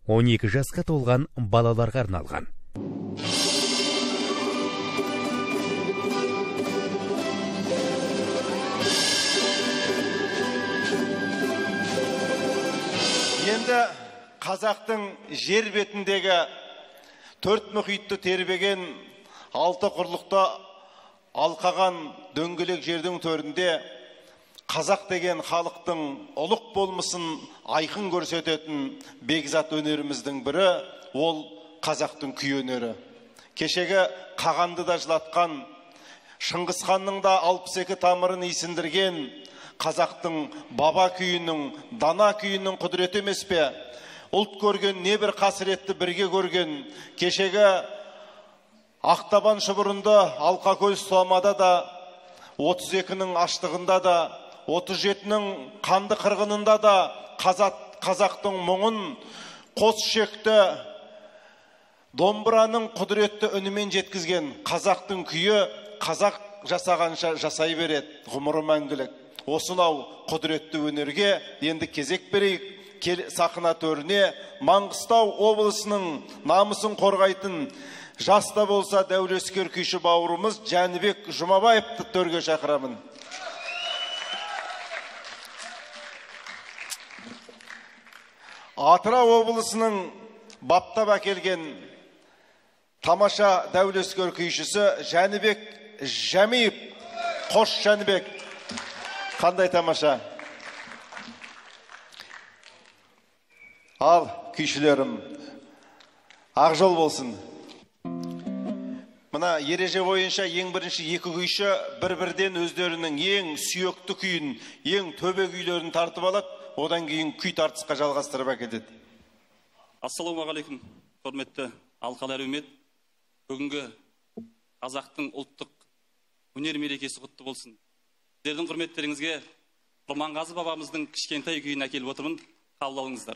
12 жасқа толған балаларға арналған. Енді қазақтың жер бетіндегі 4 мұхитты тербеген 6 құрлықта алқаған дөңгелек жердің төрінде қазақ деген халықтың ұлық болмысын айқын көрсететін бекзат өнеріміздің бірі ол қазақтың күй өнері. Кешегі қағанды да жылатқан, Шыңғысханның да 62 тамырын исіндірген қазақтың баба күйінің, дана күйінің құдіреті емес пе? Ұлт көрген не бір қасіретті бірге көрген кешегі Ақтабан шұбырынды Алқакөл сұламада да, 32-нің аштығында да, 37-нің қанды қырғынында да қазақтың мұңын қос шекті домбыраның құдіретті үнімен жеткізген қазақтың күйі қазақ жасағанша жасай береді, ғұмыры мәңгілік. Осынау құдіретті өнерге енді кезек берейік. Сахна төріне Маңғыстау облысының намысын қорғайтын жаста болса дәулескер күйші бауырымыз Жәнібек Жұмабаевты төрге шақырамын. Атырау облысының баптап әкелген тамаша дәулескер күйшісі Жәнібек Жәмиев. Қош Жәнібек. Қандай тамаша. Ал күйшілерім, ақ жол болсын. Мына ереже бойынша ең бірінші екі күйші бір-бірден өздерінің ең сүйекті күйін, ең төбе күйлерін тартып алады, одан кейін күй тартысқа жалғастырып әкетеді. Ассалаумағалейкум, құрметті алқалы әлеумет. Бүгінгі қазақтың ұлттық өнер мерекесі құтты болсын. Сіздердің құрметтеріңізге Құрманғазы бабамыздың кішкентай күйін әкеліп отырмын, қабыл алыңыздар.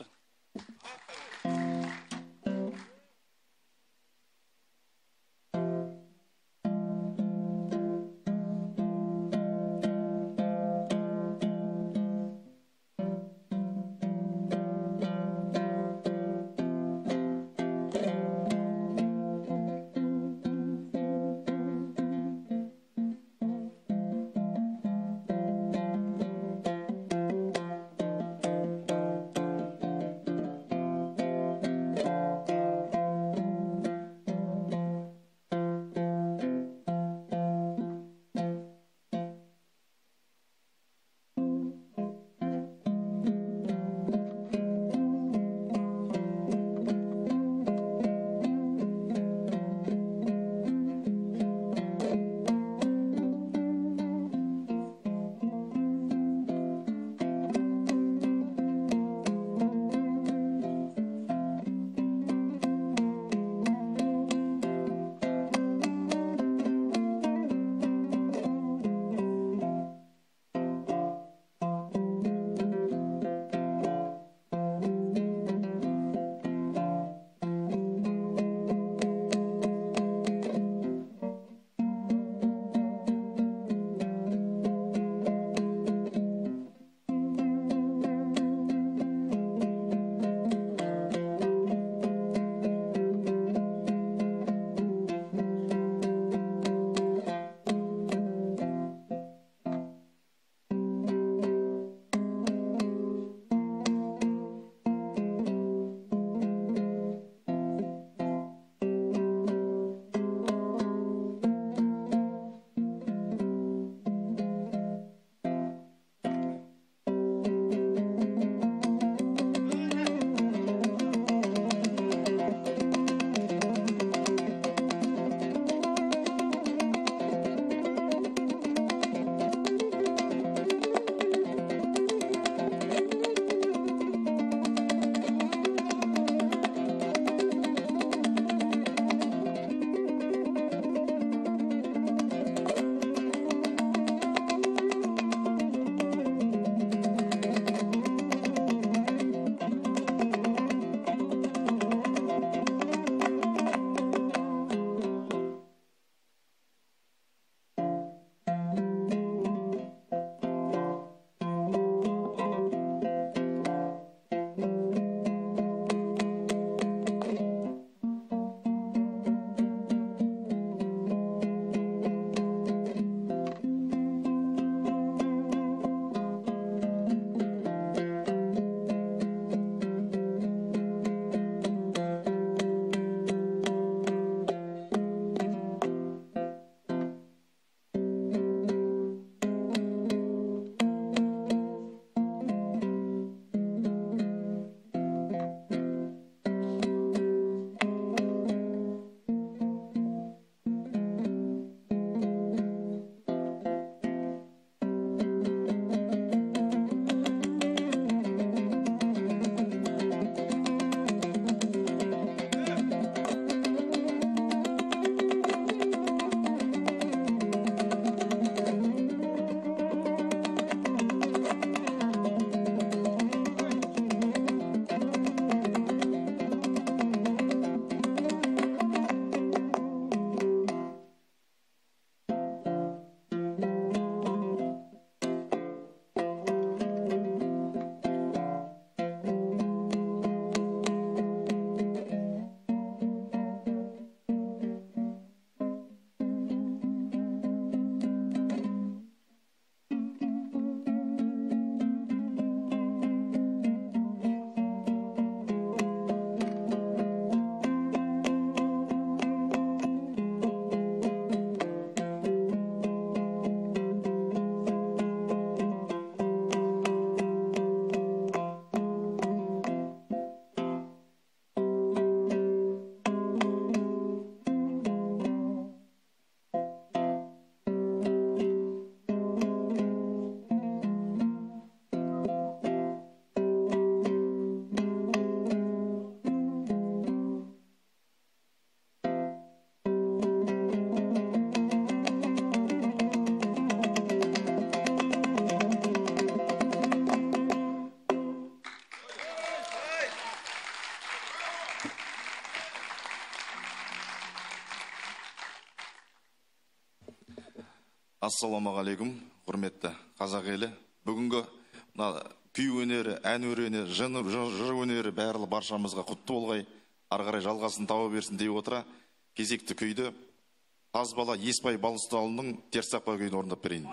Ассалаумағалейкум, құрметті қазақ елі. Бүгінгі күй өнері, ән өрені, жыр өнері барлығы баршамызға құтты болғай, ары қарай жалғасын тауып берсін дей отыра, кезекті күйді Тазбала Еспай Балыстауының Терсақпа күйін орындап берейін.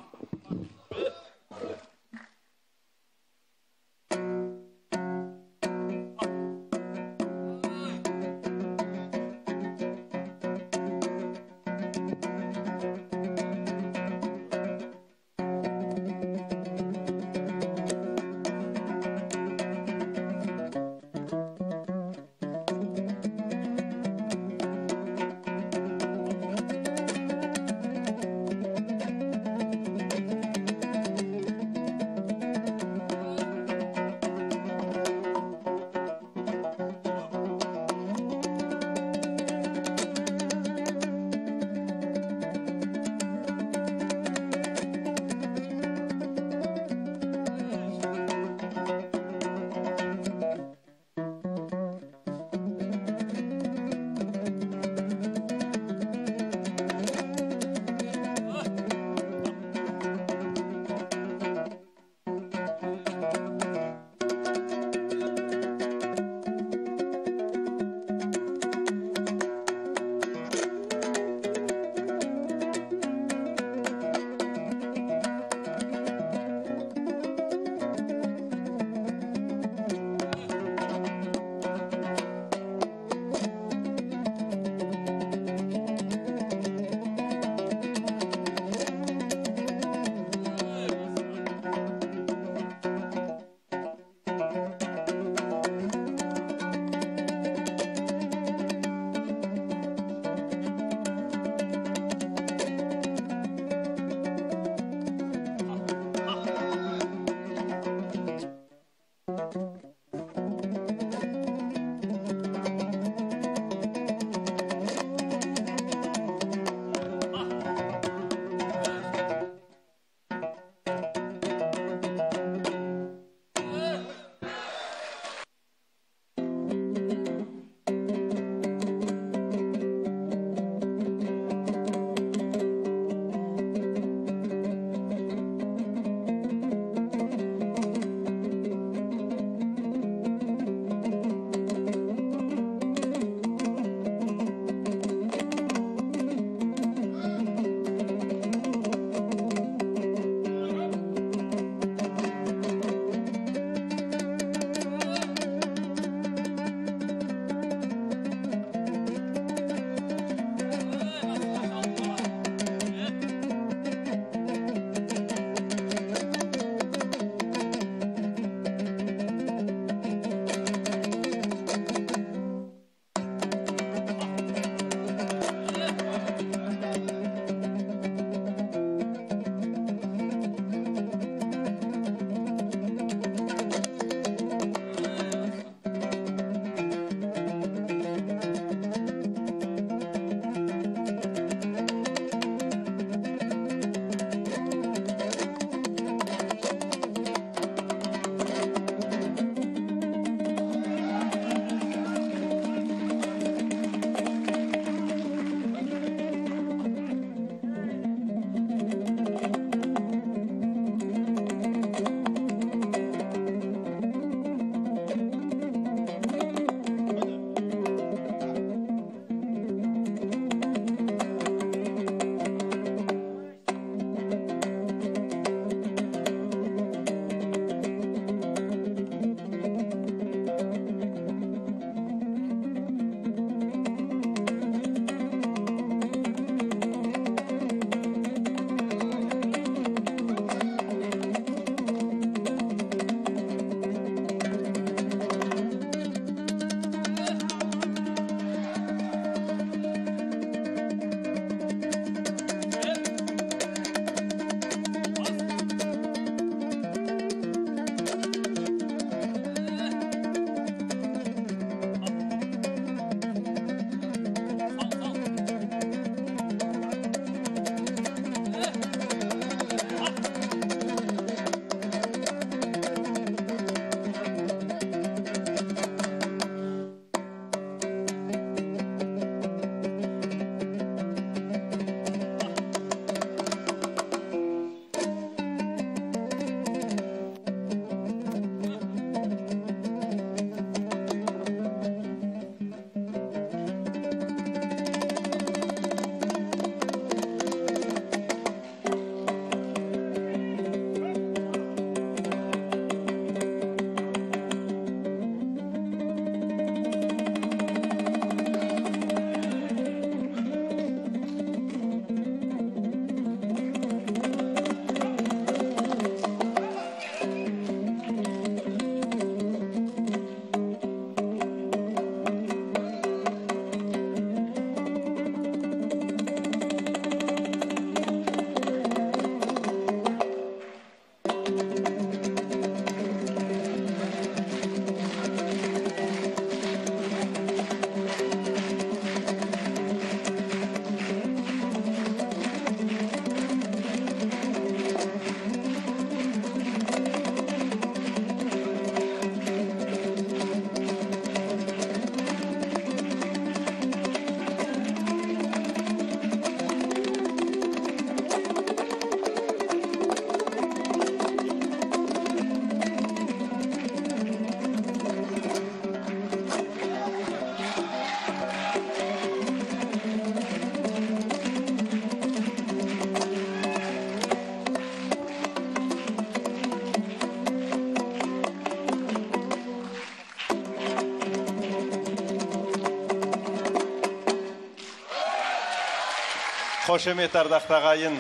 Қошемет ардақты ағайын.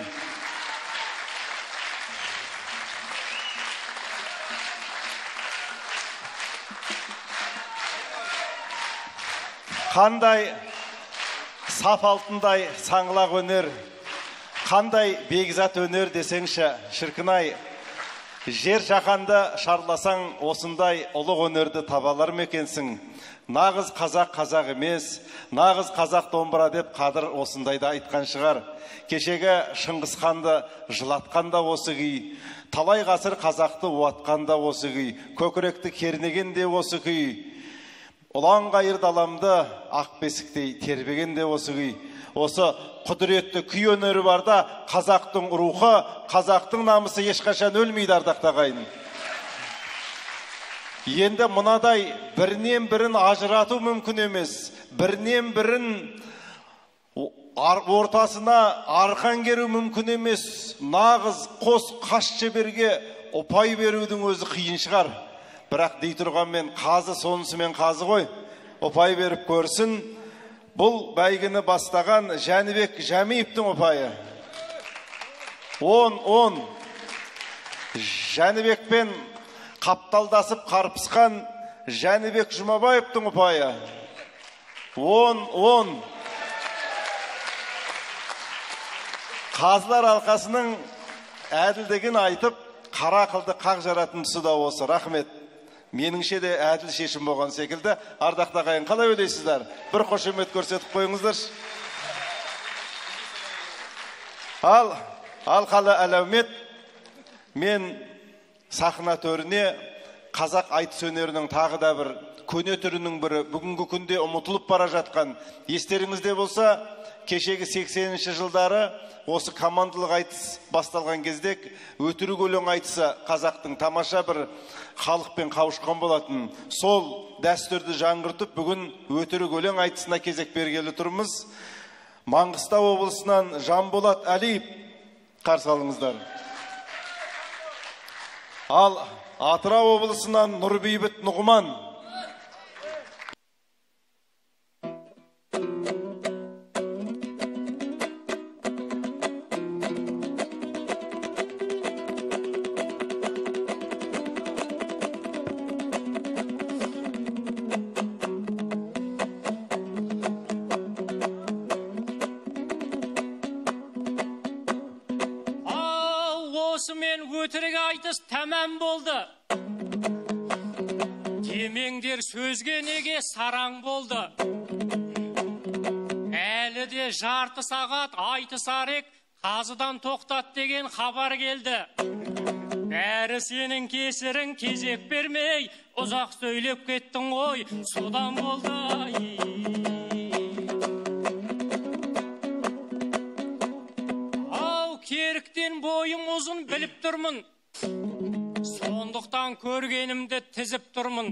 Қандай саф алтындай саңлақ өнер, қандай бекзат өнер десеңші, шіркінай. Жер жаһанды шарласаң, осындай ұлық өнерді табалар мекенсің. Нағыз қазақ емес, нағыз қазақ домбыра деп Қадыр осындайда айтқан шығар. Кешегі Шыңғысханды жылатқанда осы күй, талай ғасыр қазақты уатқанда осы күй, көкіректі кернегенде осы күй, ұлан қайыр даламды ақ бесіктей тербегенде осы күй. Осы құдіретті күй өнері барда қазақтың рухы, қазақтың намысы ешқашан өлмейді ардақты ағайын. Енді мынадай бірінен бірін ажырату мүмкін емес, бірінен бірін ортасына арқан керу мүмкін емес. Нағыз қос қас шеберге ұпай берудің өзі қиын шығар. Бірақ дей тұрғанмен қазы сонысымен қазы ғой, ұпай беріп көрсін. Бұл бәйгіні бастаған Жәнібек Жәмиевтің ұпайы. 10. Жәнібекпен қапталдасып қарпысқан Жәнібек Жұмабаевтың ұпайы. 10. Қазылар алқасының әділдігін айтып, қара қылды қақ жаратын тұсы да осы. Рахмет. Меніңше де әділ шешім болған секілді. Ардақты ағайын, қалай ойлайсыздар? Бір қошемет көрсетіп қойыңыздар. Ал қалы әлеумет, мен сахна төріне қазақ айтыс өнерінің тағы да бір көне түрінің бірі, бүгінгі күнде ұмытылып бара жатқан. Естеріңізде болса, кешегі 80-ші жылдары осы командалық айтыс басталған кезде өтірік өлең айтысы қазақтың тамаша бір халықпен қауышқан болатын. Сол дәстүрді жаңғыртып, бүгін өтірік өлең айтысына кезек бергелі тұрмыз. Маңғыстау облысынан Жанболат Әлиев қарсы алыңыздар. Ал Атырау облысынан Нұрбейбіт Нұғыман. Осымен өтірік айтыс тәмам болды. Демеңдер сөзге неге сараң болды. Әлі де жарты сағат айтысар ек, қазыдан тоқтат деген хабар келді. Бәрі сенің кесірің, кезек бермей, ұзақ сөйлеп кеттің ғой, содан болды. Керіктен бойым ұзын біліп тұрмын, сондықтан көргенімді тізіп тұрмын.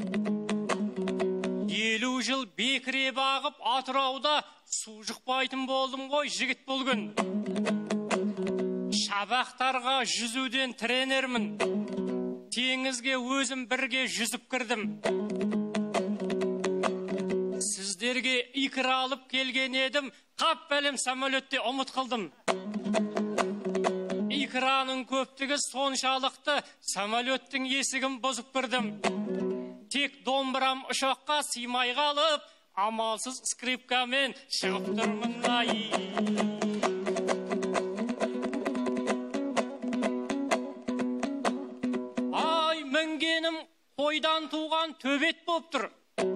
50 жыл бекіре бағып Атырауда су жұқпайтын болдым ғой жігіт бұл күн. Шабақтарға жүзуден тренермін, теңізге өзім бірге жүзіп кірдім. Сіздерге икра алып келген едім, қап бәлем самолетте ұмыт қылдым. Икраның көптігі соншалықты самолеттің есігін бұзып кірдім. Тек домбырам ұшаққа сыймай қалып, амалсыз скрипкамен шығып тұрмын. Ай, мінгенім қойдан туған төбет боп тұр.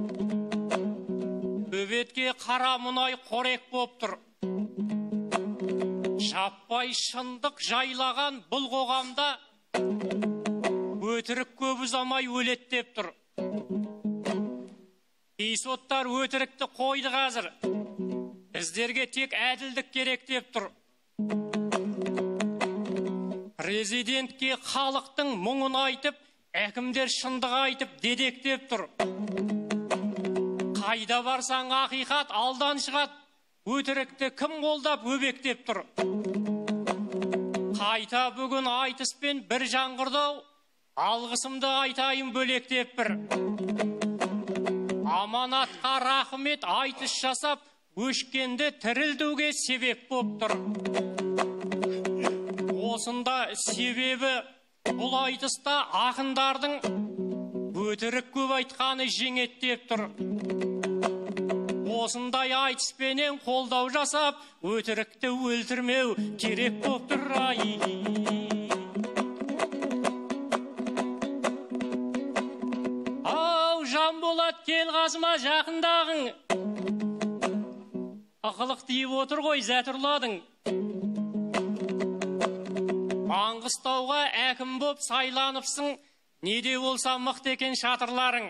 Төбетке қара мұнай қорек боп тұр. Жаппай шындық жайлаған бұл қоғамда өтірік көп ұзамай өлеттеп тұр. Кейсоттар өтірікті қойды қазір, біздерге тек әділдік керек деп тұр. Президентке халықтың мұңын айтып, әкімдер шындық айтып дедектеп тұр. Қайда барсаң ақиқат алдан шығады, өтірікті кім қолдап өбектеп тұр. Қайта бүгін айтыспен бір жаңғырдау, алғысымды айтайын бөлектеп бір. Аманатқа рахмет айтыс жасап, өшкенді тірілдуге себеп боп тұр. Осында себебі бұл айтыста ақындардың өтірік көп айтқаны жеңеттеп тұр. Осындай айтыспенен қолдау жасап, өтірікті өлтірмеу керек боп тұр. Ау, Жанболат, кел қасыма жақындағың. Ақылық дейіп отыр ғой, зәтірладың. Маңғыстауға әкім боп сайланыпсың, неде болса мықты екен шатырларың.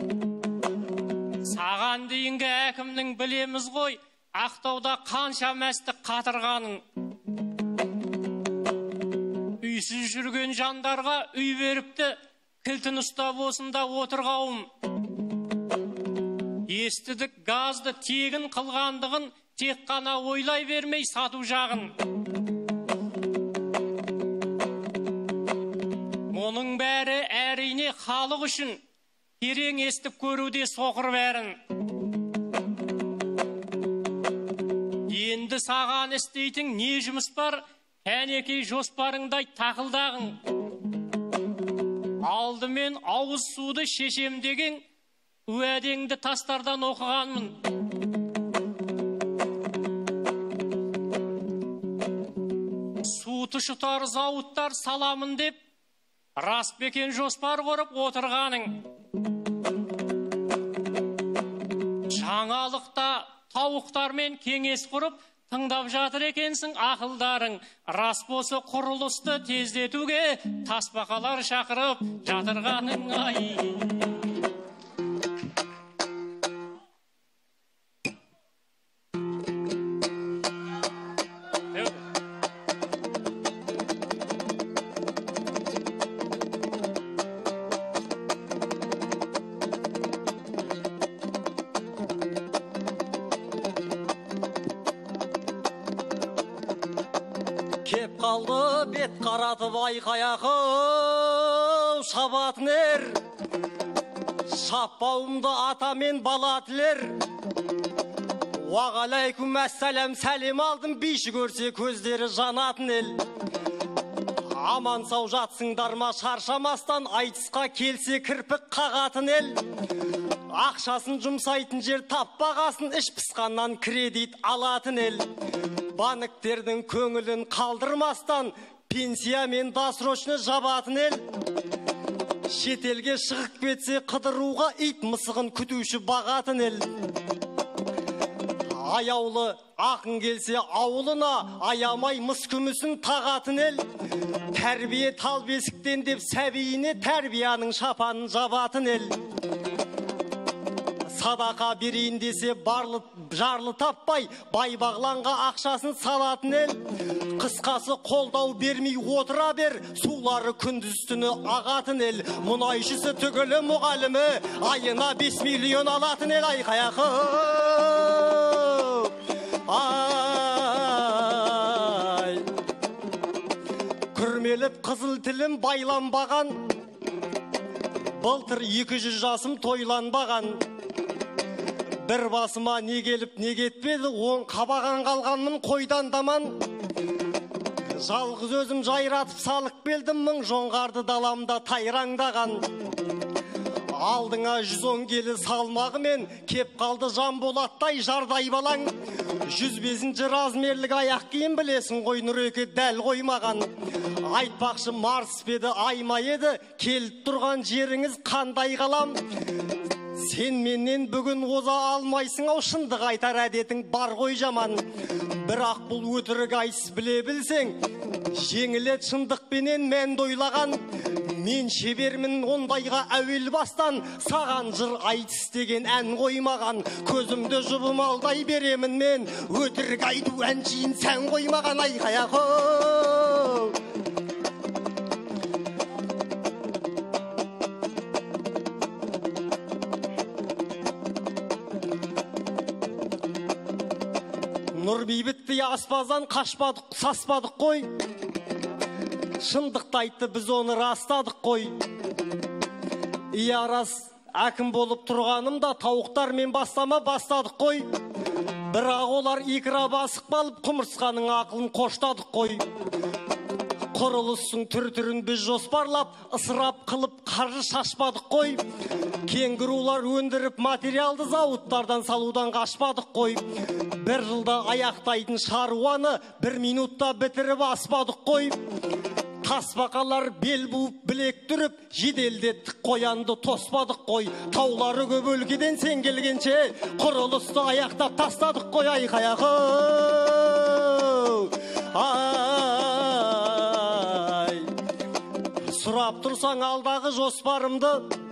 Саған дейінгі әкімнің білеміз ғой, Ақтауда қанша мәсті қатырғаның. Үйсіз жүрген жандарға үй беріпті, кілтін ұстап осында отырғауым. Естідік газды тегін қылғандығын, тек қана ойлай бермей сату жағын. Оның бәрі әрине халық үшін, терең естіп көруде соқыр бәрін. Енді саған істейтін не жұмыс бар, кәнекей жоспарыңдай тақылдағың. Алдымен ауыз суды шешем деген, уәдеңді тастардан оқығанмын. Су тұшытар зауыттар саламын деп, рас бекен жоспар құрып отырғаның. Жаңалықта тауықтармен кеңес құрып, тыңдап жатыр екенсің ақылдарың. Рас болса құрылысты тездетуге, тасбақалар шақырып жатырғаның. Кеп қалды бет қаратып айқаяқы шабатын ер. Шаппауымды ата мен бала тілер. Уағалайкум әссәлем, сәлем алдым, бейші көрсе көздері жанатын ел. Аман сау жатсыңдар ма шаршамастан, айтысқа келсе кірпік қағатын ел. Ақшасын жұмсайтын жер таппағасын, іш пысқаннан кредит алатын ел. Банктердің көңілін қалдырмастан, пенсия мен досрочны жабатын ел. Шетелге шығып кетсе қыдыруға ит мысығын күтуші бағатын ел. Аяулы ақын келсе ауылына, аямай мыс күмісін тағатын ел. Тәрбие тал бесіктен деп сәбиіне тәрбияның шапанын жабатын ел. Садақа берейін десе жарлы таппай, бай бағланға ақшасын салатын ел. Қысқасы қолдау бермей отыра бер, сулары күндіз түні ағатын ел. Мұнайшысы түгілі мұғалімі, айына 5 миллион алатын ел. Айқаяқы күрмеліп қызыл тілім байланбаған, былтыр 200 жасым тойланбаған. Бір басыма не келіп не кетпеді, он қабаған қалғанмын қойдан даман. Жалғыз өзім жайратып салық белдім, мың жоңғарды даламда тайраңдаған. Алдыңа 110 келі салмағымен, кеп қалды Жанболаттай жардай балаң. 105-ші размерлік аяқ киім білесің ғой, Нұреке дәл қоймаған. Айтпақшы Марс педі айма еді, келіп тұрған жеріңіз қандай қалам. Сен менен бүгін оза алмайсың ау, шындық айтар әдетің бар ғой жаман. Бірақ бұл өтірік айтыс біле білсең, жеңілет шындықпенен мән дойлаған. Мен шебермін ондайға әуел бастан, саған жыр айтыс деген ән қоймаған. Көзімді жұбым алдай беремін мен, өтірік айту әншейін сән қоймаған. Айқаяқы Нұр бейбітті аспаздан қашпадық, саспадық қой. Шындықты айтты, біз оны растадық қой. Ия рас, әкім болып тұрғанымда тауықтармен бастама бастадық қой. Бірақ олар икра басып қалып, құмырсқаның ақылын қоштадық қой. Құрылыстың түр-түрін біз жоспарлап, ысырап қылып қаржы шашпадық қой. Кенгурулар өндіріп материалды зауыттардан салудан қашпадық қой. Бір жылда аяқтайтын шаруаны 1 минутта бітіріп аспадық қой. Тасбақалар бел буып білек түріп, жеделдеттік қоянды тоспадық қой. Таулары көп өлкеден сен келгенше, құрылысты аяқтап тастадық қой. Айқаяқы ай, сұрап тұрсаң алдағы жоспарымды,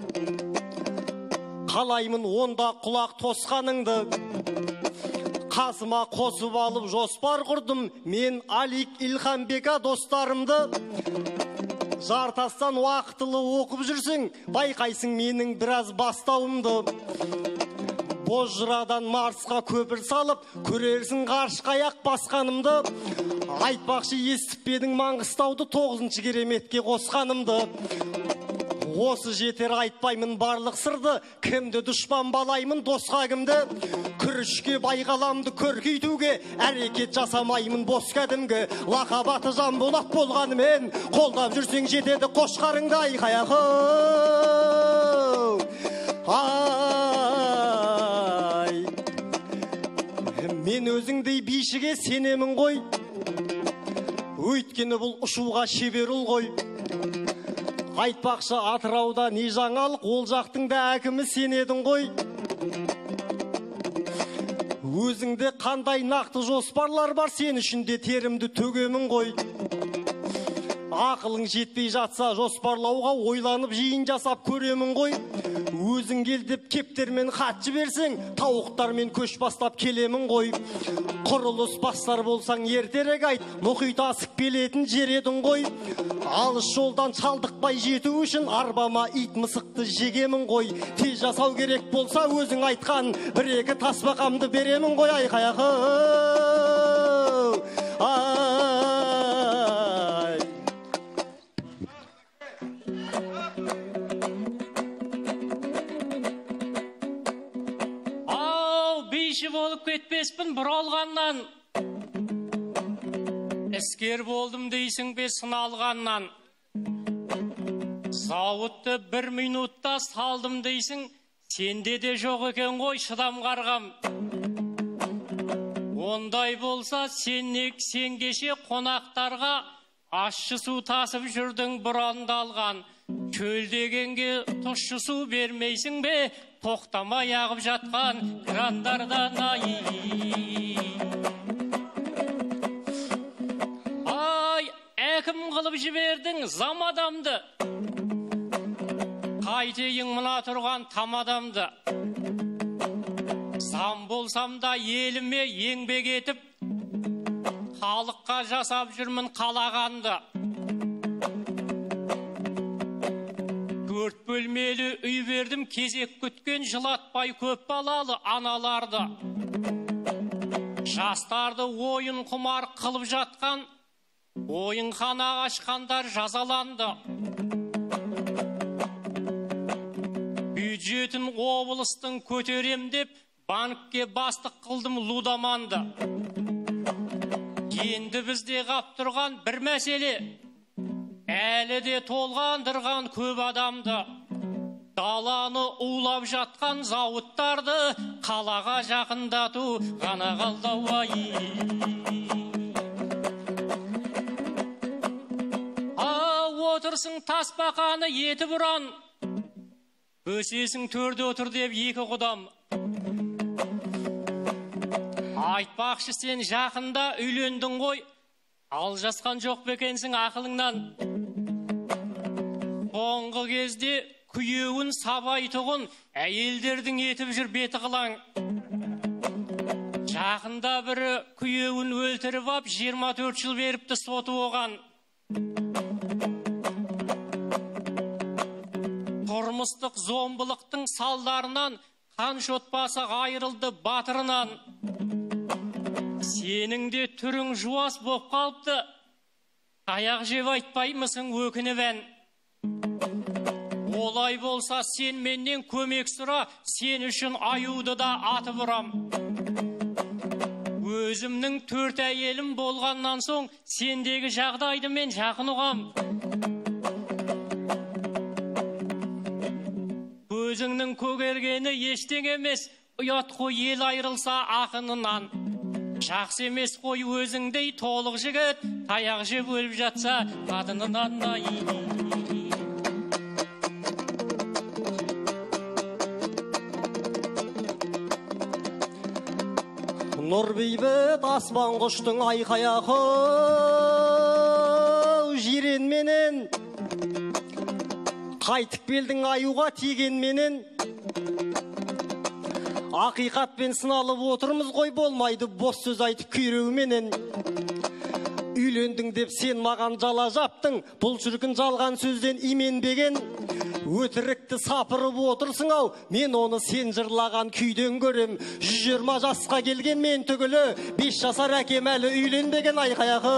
қалаймын онда құлақ тосқаныңды. Қасыма қосып алып жоспар құрдым, мен Алик Илхамбека достарымды. Жартастан уақытылы оқып жүрсің, байқайсың менің біраз бастауымды. Бозжырадан Марсқа көпір салып, көрерсің ғарышқа аяқ басқанымды. Айтпақшы, естіп пе едің Маңғыстауды 9-шы кереметке қосқанымды. Осы жетер айтпаймын барлық сырды, кімді дұшпан балаймын, досқа кімді. Күрішке байғаламды көркейтуге, әрекет жасамаймын бос кәдімгі. Лақабаты Жанболат болғанымен, қолдап жүрсең жетеді қошқарыңды. Айқаяқы ай, мен өзіңдей бишіге сенемін ғой, өйткені бұл ұшуға шебер ұл ғой. Айтпақшы, Атырауда не жаңалық, ол жақтың да әкімі сен едің ғой. Өзіңде қандай нақты жоспарлар бар, сен үшінде терімді төгемін ғой. Ақылың жетпей жатса жоспарлауға ойланып жиын жасап көремін ғой. Өзің кел деп кептермен хат жіберсең, тауықтармен көш бастап келемін ғой. Құрылыс бастар болсаң ертерек айт, мұхит асып келетін жер едің ғой. Алыс жолдан шалдықпай жету үшін арбама ит мысықты жегемін ғой. Тез жасау керек болса өзің айтқан 1-2 тасбақамды беремін ғой. Айқаяқы ай, ау, бейші болып кетпеспін бұралғаннан. Іскер болдым дейсің бе сыналғаннан. Зауытты 1 минутта салдым дейсің, сенде де жоқ екен ғой шыдам қарғам. Ондай болса сен кеше қонақтарға ащы су тасып жүрдің бұрандалған. Чөл дегенге тұщы су бермейсің бе, тоқтамай ағып жатқан крандардан. Әкім қылып жібердің зам адамды, қайтейін мына тұрған там адамды. Зам болсам да еліме еңбек етіп, халыққа жасап жүрмін қалағанды. 4 бөлмелі үй бердім, кезек күткен жылатпай көп балалы аналарды. Жастарды ойын құмар қылып жатқан, ойынхана ашқандар жазаланды. Бюджетін облыстың көтерем деп, банкке бастық қылдым лудаманды. Енді бізде қап тұрған бір мәселе, әлі де толғандырған көп адамды. Даланы улап жатқан зауыттарды қалаға жақындату ғана қалдау. Отырсың тасбақаны еті бұран, өсесің төрде отыр деп 2 құдам. Айтпақшы, сен жақында үйлендің ғой, ал жасқан жоқ бекенсің ақылыңнан. Соңғы кезде күйеуін сабайтұғын әйелдердің етіп жүр беті қылаң. Жақында бірі күйеуін өлтіріп ап 24 жыл беріпті соты оған. Тұрмыстық зомбылықтың салдарынан қанша отбасы айырылды батырынан. Сенің де түрің жуас боп қалыпты, аяқ жеп айтпаймысың өкініп ән. Олай болса сен менен көмек сұра, сен үшін аюды да атып ұрам. Өзімнің 4 әйелім болғаннан соң сендегі жағдайды мен жақын ұғам. Өзіңнің көгергені ештеңе емес, ұят қой ел айрылса ақынынан. Жақсы емес қой өзіңдей толық жігіт, таяқ жеп өліп жатса қатынынан да. Нұр бейбіт аспан құштың айқаяқы жиренменен, қайтып келдің аюға тигенменен. Ақиқатпен сыналып отырмыз ғой, болмайды бос сөз айтып күйреуменен. Үйлендің деп сен маған жала жаптың, бұл шіркін жалған сөзден именбеген. Өтірікті сапырып отырсың ау, мен оны сен жырлаған күйден көрем. 120 жасқа келген мен түгілі, 5 жасар әкем әлі үйленбеген. Айқаяқы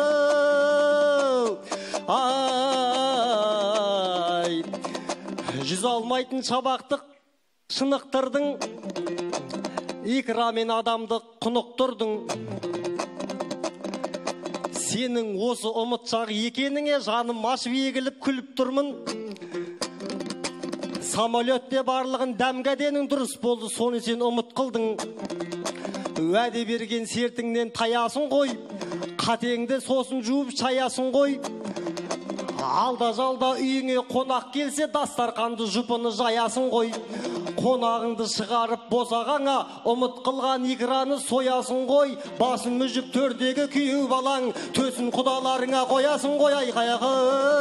ай, жүз алмайтын шабақтық шынықтырдың, икрамен адамды құнықтырдың. Сенің осы ұмытшақ екеніңе жаным ашып егіліп күліп тұрмын. Самолетте барлығын дәмгәденің дұрыс болды, соны сен ұмыт қылдың. Уәде берген сертіңнен таясын ғой, қатеңді сосын жуып шаясын ғой. Алда жалда үйіңе қонақ келсе, дастарқанды жұпыны жаясын ғой. Қонағыңды шығарып босағаңа, ұмыт қылған икраны соясын ғой. Басын мүжіп төрдегі күйеу балаң, төсін құдаларыңа қоясын ғой. Айқаяқы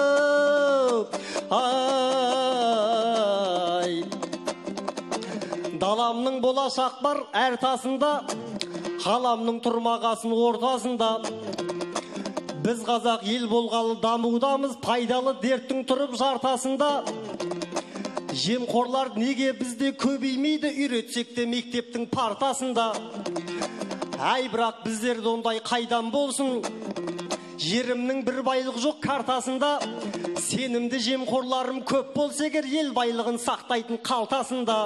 ай, даламның болашақ бар әр тасында, қаламның тұрмағасын ортасында. Біз қазақ ел болғалы дамудамыз, пайдалы дерттің тұрып жартасында. Жемқорлар неге бізде көбеймейді, үйретсек те мектептің партасында. Әй, бірақ біздерді ондай қайдан болсын, жерімнің бір байлық жоқ картасында. Сенімді жемқорларым көп болса егер, ел байлығын сақтайтын қалтасында.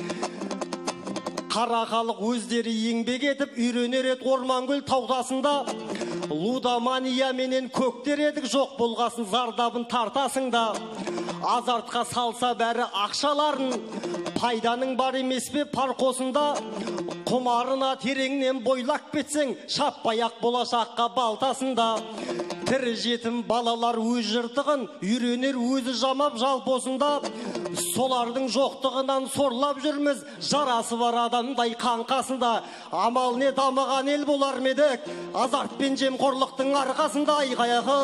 Қара халық өздері еңбек етіп, үйренер еді Ормангүл таудасында. Лудомания менен көктер едік, жоқ болғасын зардабын тартасыңда. Азартқа салса бәрі ақшаларын, пайданың бар емес пе парқосында. Құмарына тереңнен бойлап кетсең, шаппай-ақ болашаққа балтасында. Тірі жетім балалар өз жыртығын, үйренер өзі жамап жалпосында. Солардың жоқтығынан сорлап жүрміз, жарасы бар адамдай қаңқасында. Амал не, дамыған ел болар медік, азарт пен жемқорлықтың арқасында. Айқаяқы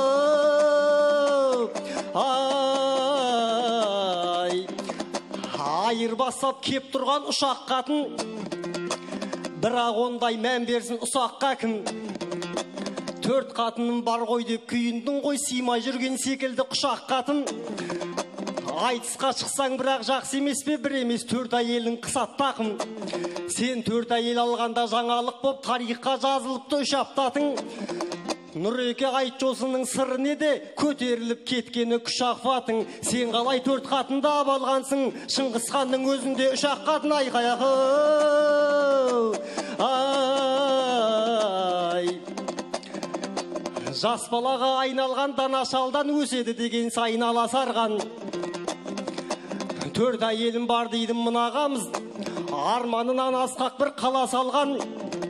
ай, айырбастап кеп тұрған ұшақ қатын, бірақ ондай мән берсін ұсаққа кім? 4 қатыным бар ғой деп күйіндің ғой, симай жүрген секілді құшақ қатын. Айтысқа шықсаң бірақ жақсы емес пе, бір емес 4 әйелін қысат тақым. Сен 4 әйел алғанда жаңалық боп тарихқа жазылыпты 3 аптатың. Нұреке Айтжосының сыры неде, көтеріліп кеткені күшақ фатың. Сен қалай 4 қатында абалғансың, Шыңғысханның өзінде 3 қатын. Айқаяқы ай, жас балаға айналған данашалдан өседі деген сайын аласарған. 4 әйелім бар дейді мынағамыз, арманынан асқақ бір қала салған.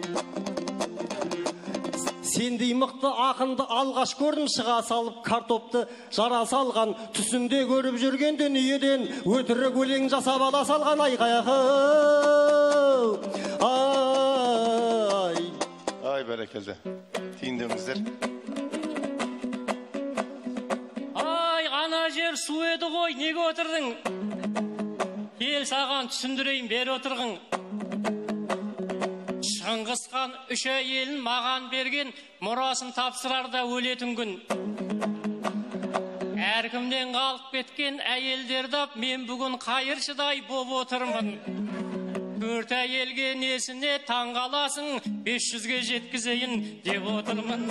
Сендей мықты ақынды алғаш көрдім, шыға салып картопты жара салған. Түсімде көріп жүрген дүниеден өтірік өлең жасап ала салған. Айқаяқы ай, бәрекелді, тиіндіңіздер. Ай, ана жер су еді ғой, неге отырдың? Кел саған түсіндірейін, бер отырғың. Шыңғысхан 3 әйелін маған берген, мұрасын тапсырарда өлетін күн. Әркімнен қалып кеткен әйелдерді мен бүгін қайыршыдай боп отырмын. 4 әйелге несіне таңғаласың, 500-ге жеткізейін деп отырмын.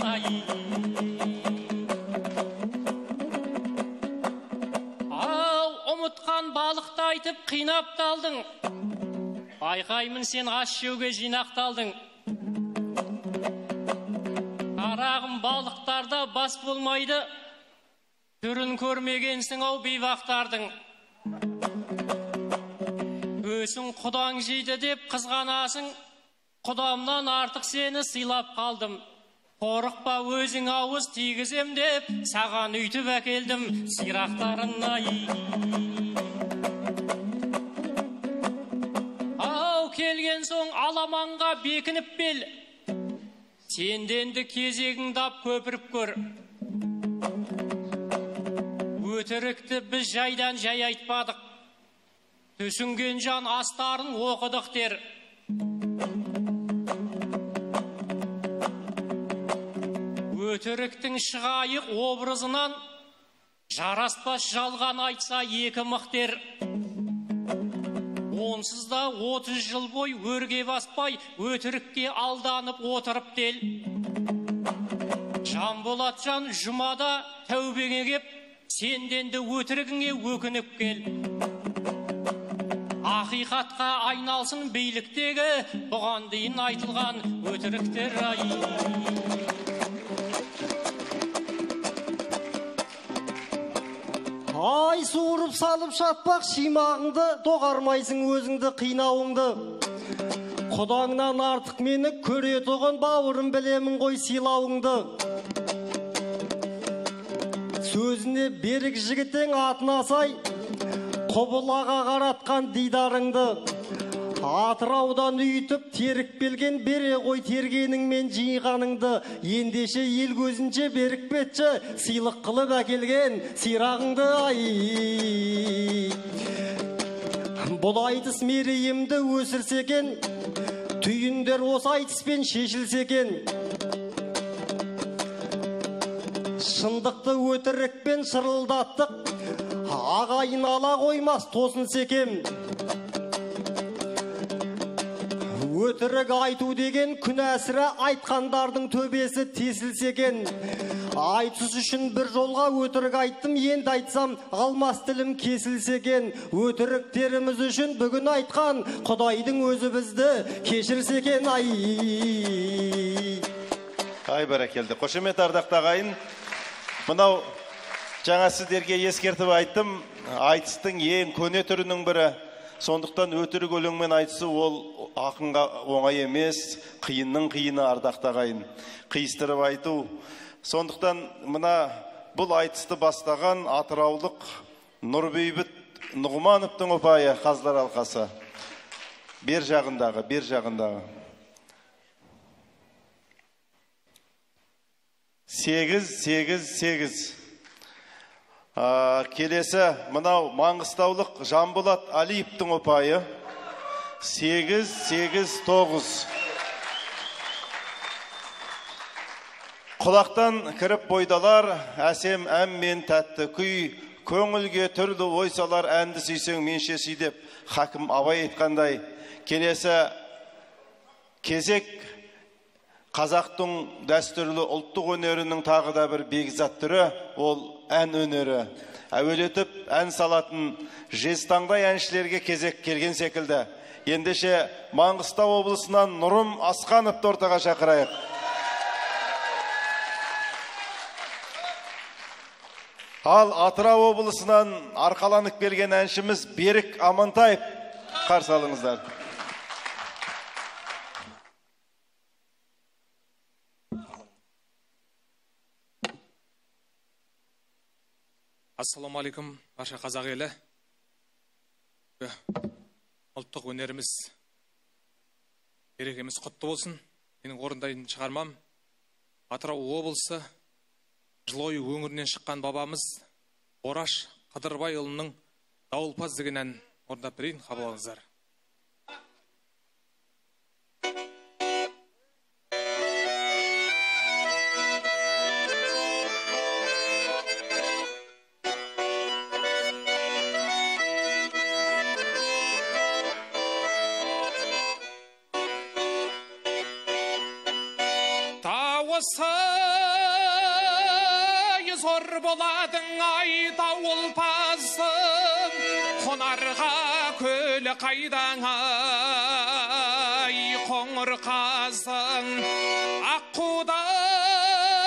Ау, ұмытқан балықты айтып қинап талдың. Байқаймын сен ас жеуге жинақталдың. Қарағым, балықтарда бас болмайды, түрін көрмегенсің ау бейбақтардың. Өсің құдаң жейді деп қызғанасың, құдамнан артық сені сыйлап қалдым. Қорықпа, өзің ауыз тигізем деп, саған үйтіп әкелдім сирақтарын. Ау, келген соң аламанға бекініп бел, сенденді кезегіңді ап көпіріп көр. Өтірікті біз жайдан жай айтпадық, түсінген жан астарын оқыдық дер. Өтіріктің шығайық образынан жараспас жалған айтса екі мықтер. Онсыз да 30 жыл бой өрге баспай, өтірікке алданып отырып дел. Жанболатжан жұмада тәубеңе кеп, сенденді өтірігіңе өкініп кел. Ақиқатқа айналсын бейліктегі, бұған дейін айтылған өтіріктер. Ай, суырып салып шатпақ шимағыңды, доғармайсың өзіңді қинауыңды. Құдаңнан артық мені көретұғын, бауырым білемін ғой сыйлауыңды. Сөзіне берік жігітең атына сай, құбылаға қаратқан дидарыңды. Атыраудан үйтіп терік белген, бере ғой тергеніңмен жиғаныңды. Ендеше ел көзінше берік бетші, сыйлық қылып әкелген сирағыңды. Бұл айтыс мерейімді өсірсекен, түйіндер осы айтыспен шешілсекен. Шындықты өтірікпен шырылдаттық, ағайын ала қоймас тосын секем. Өтірік айту деген күнәсіра, айтқандардың төбесі тесілсекен. Айтсыз үшін бір жолға өтірік айттым, енді айтсам алмас тілім кесілсекен. Өтіріктеріміз үшін бүгін айтқан Құдайдың өзі бізді кешірсекен. Ай бәрекелді. Қошемет ардақты ағайын. Мынау жаңа сіздерге ескертіп айттым, айтыстың ең көне түрінің бірі. Сондықтан өтірік өлеңмен айтысы ол ақынға оңай емес, қиынның қиыны ардақты ағайын. Қиыстырып айту. Сондықтан мына бұл айтысты бастаған атыраулық Нұрбейбіт Нұғмановтың ұпайы қазылар алқасы. Бер жағындағы. 8-8. Келесі мынау Маңғыстаулық Жанболат Алиевтің ұпайы 8-9. Құлақтан кіріп бойдалар, әсем әм мен тәтті күй, көңілге түрлі ойсалар, әнді сүйсең менше сүй деп Хакім Абай айтқандай. Келесі кезек қазақтың дәстүрлі ұлттық өнерінің тағы да бір бекзат түрі, ол ән өнері. Әуелетіп ән салатын жезтаңдай әншілерге кезек келген секілді. Ендеше Маңғыстау облысынан Нұрым Асқановты ортаға шақырайық. Ал Атырау облысынан арқаланып келген әншіміз Берік Амантаев. Қарсы алыңыздар. Ассаламу алейкум, барша қазақ елі. Ұлттық өнеріміз, берекеміз құтты болсын. Менің орындайтын шығармам Атырау облысы Жылой өңірінен шыққан бабамыз Ораш Қыдырбайұлының Дауылпаз деген ән орындап берейін, қабыл алыңыздар. Зор боладың ай дауылпазым, қонарға көлі қайдаң ай қоңыр қазың. Аққудай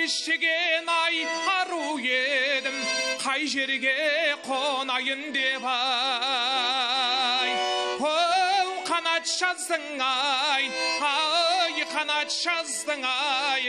бешеген ай ару едім, қай жерге қонайын деп ай. Оу, қанат жаздың ай, ай, қанат жаздың ай.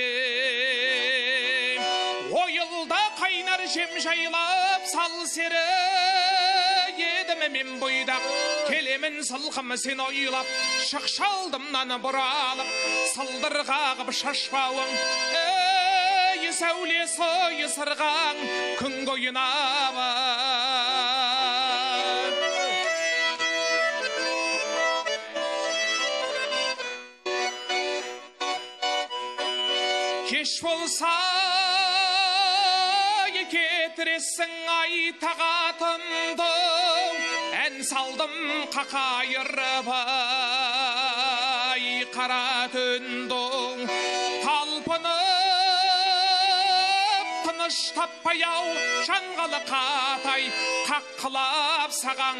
Ойылда қайнар жем жайлап сал сері едім мен бойдақ. Келемін сылқым сен ойлап, шықшалдымнан бұралып, сылдыр қағып шашпауың. Ей, сәулесі сырған күн қойына бар. Кеш болса кетіресің ай тағатымды, ән салдым қақайырып ай қара түнді. Талпынып тыныш таппай-ау жаңғалы қатай, қаққылап саған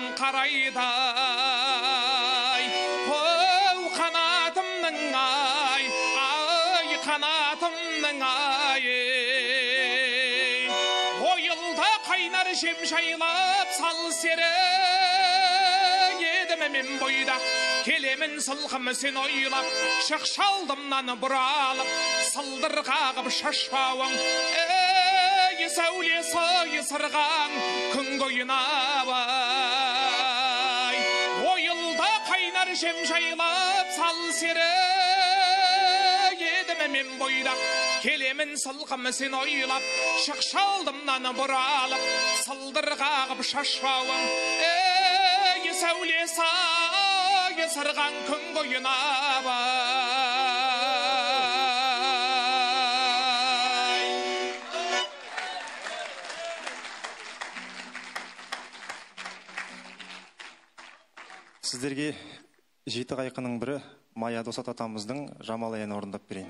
қарайдай. Оу, қанатымның ай, ай, қанатымның ай. Ойылда қайнар жем жайлап сал сері едім мен бойда. Келемін сылқым сен ойлап, шықшалдымнан бұралып, сылдыр қағып шашпауың. Ей, сәулесі сырған күн қойына бай. Ойылда қайнар жем жайлап сал сері едім мен бойда. Келемін сылқым сен ойлап, шықшалдымнан бұралып, сылдыр қағып шашпауың. Ей, сәулесі сырған күн қойына бай. Сіздерге жеті қайқының бірі Мая Досат атамыздың Жамал әнін орындап берейін.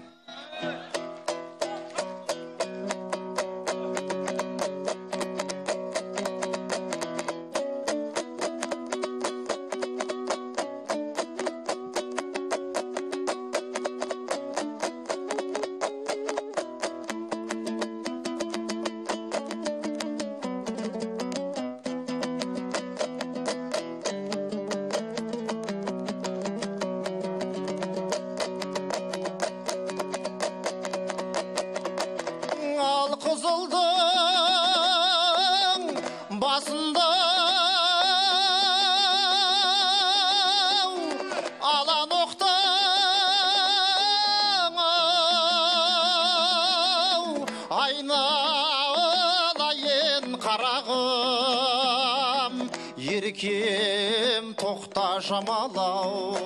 еркем тоқта жамалау,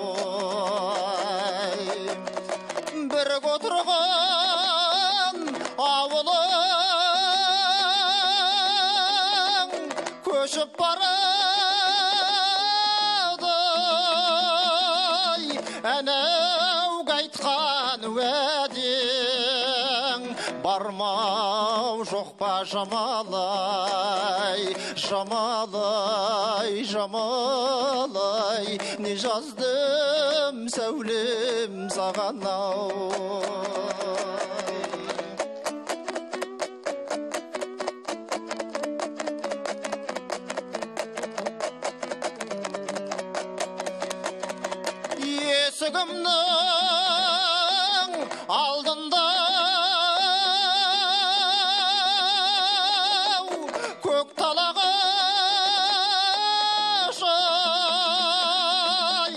бір отырған ауылың көшіп барады, әнеу қайтқан уәдең бармау жоқ па жамалай, жамалай, жамалай, не жаздым сәулем саған ау. Есігімнің алдында көк талағашай,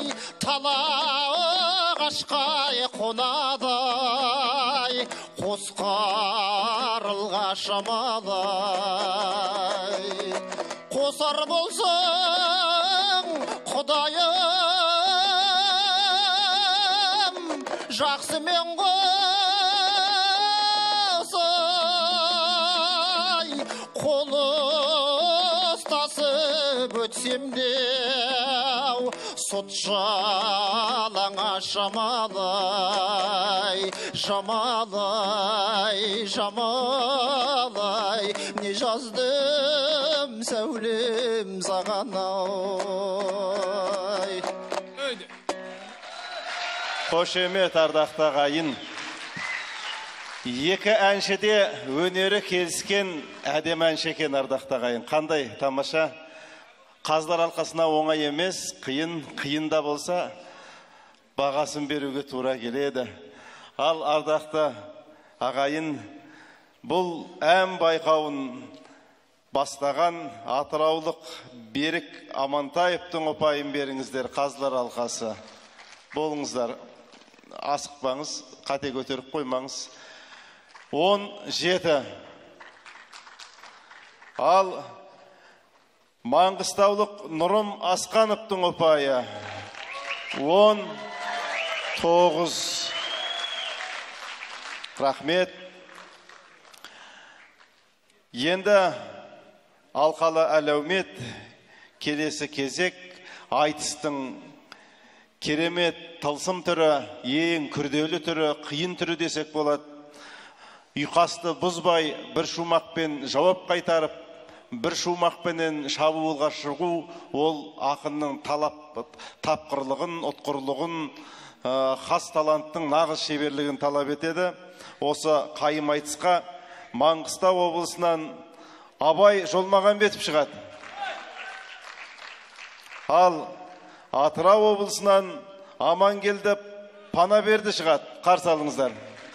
талағашқай қонадай, қос қарылға шамалай. Қосар болсаң құдайым, жақсы мен қосай, қолы ұстасып өтсем де сот жалаңа жамалай, жамалай, жамалай, не жаздым сәулем саған ай. Қошемет ардақты ағайын. Екі әншіде өнері келіскен әдем әнші екен, ардақты ағайын. Қандай тамаша. Қазылар алқасына оңай емес, қиын да болса, бағасын беруге тура келеді. Ал ардақты ағайын, бұл ән байқауын бастаған атыраулық Берік Амантаевтың ұпайын беріңіздер, қазылар алқасы. Болыңыздар, асықпаңыз, қате көтеріп қоймаңыз. 17. Ал Маңғыстаулық Нұрым Асқановтың ұпайы 19. Рахмет. Енді алқалы әлеумет келесі кезек айтыстың керемет тылсым түрі, ең күрделі түрі, қиын түрі десек болады. Ұйқасты бұзбай бір шумақпен жауап қайтарып, бір шумақпенен шабуылға шығу, ол ақынның тапқырлығын, ұтқырлығын, хас таланттың нағыз шеберлігін талап етеді. Осы қайым айтысқа Маңғыстау облысынан Абай Жолмағанбетов шығады. Ал Атырау облысынан Амангелді Панаберді шығады. Қарсы алыңыздар.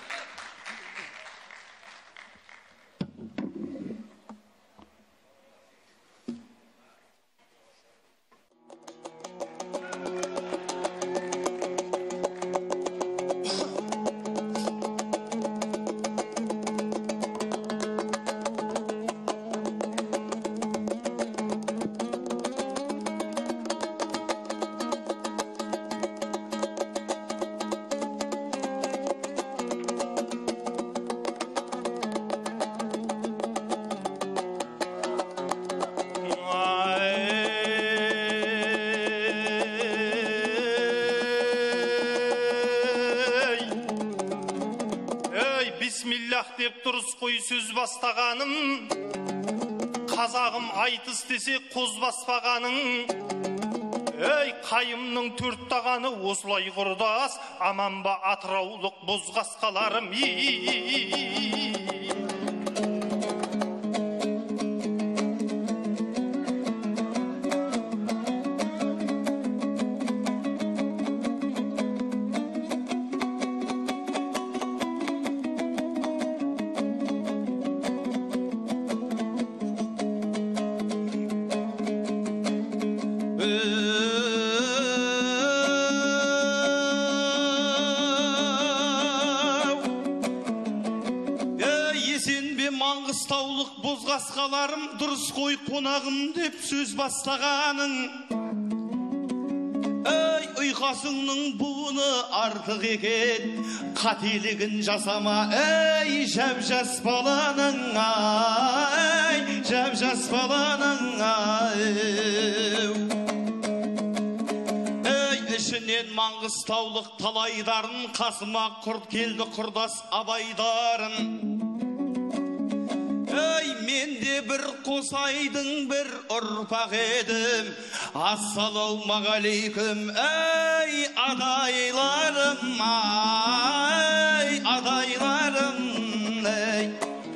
Деп тұрыс қой сөз бастағаным, қазағым айтыс десе қоз баспағаның. Ей, қайымның төрт тағаны осылай құрдас, аман ба атыраулық боз қасқаларым. Маңғыстаулық бозқасқаларым, дұрыс қой қонағым деп сөз бастағаның. Ей, ұйқасыңның буыны артық екен, қателігін жасама, ей, жап-жас баланың, ай, жап-жас баланың, ай. Ей, ішінен Маңғыстаулық талайдарын, қасыма құрт келді құрдас абайдарын. Ей, мен де бір қосайдың бір ұрпақ едім, ассалаумағалейкум, ей, адайларым, ай, адайларым, ей.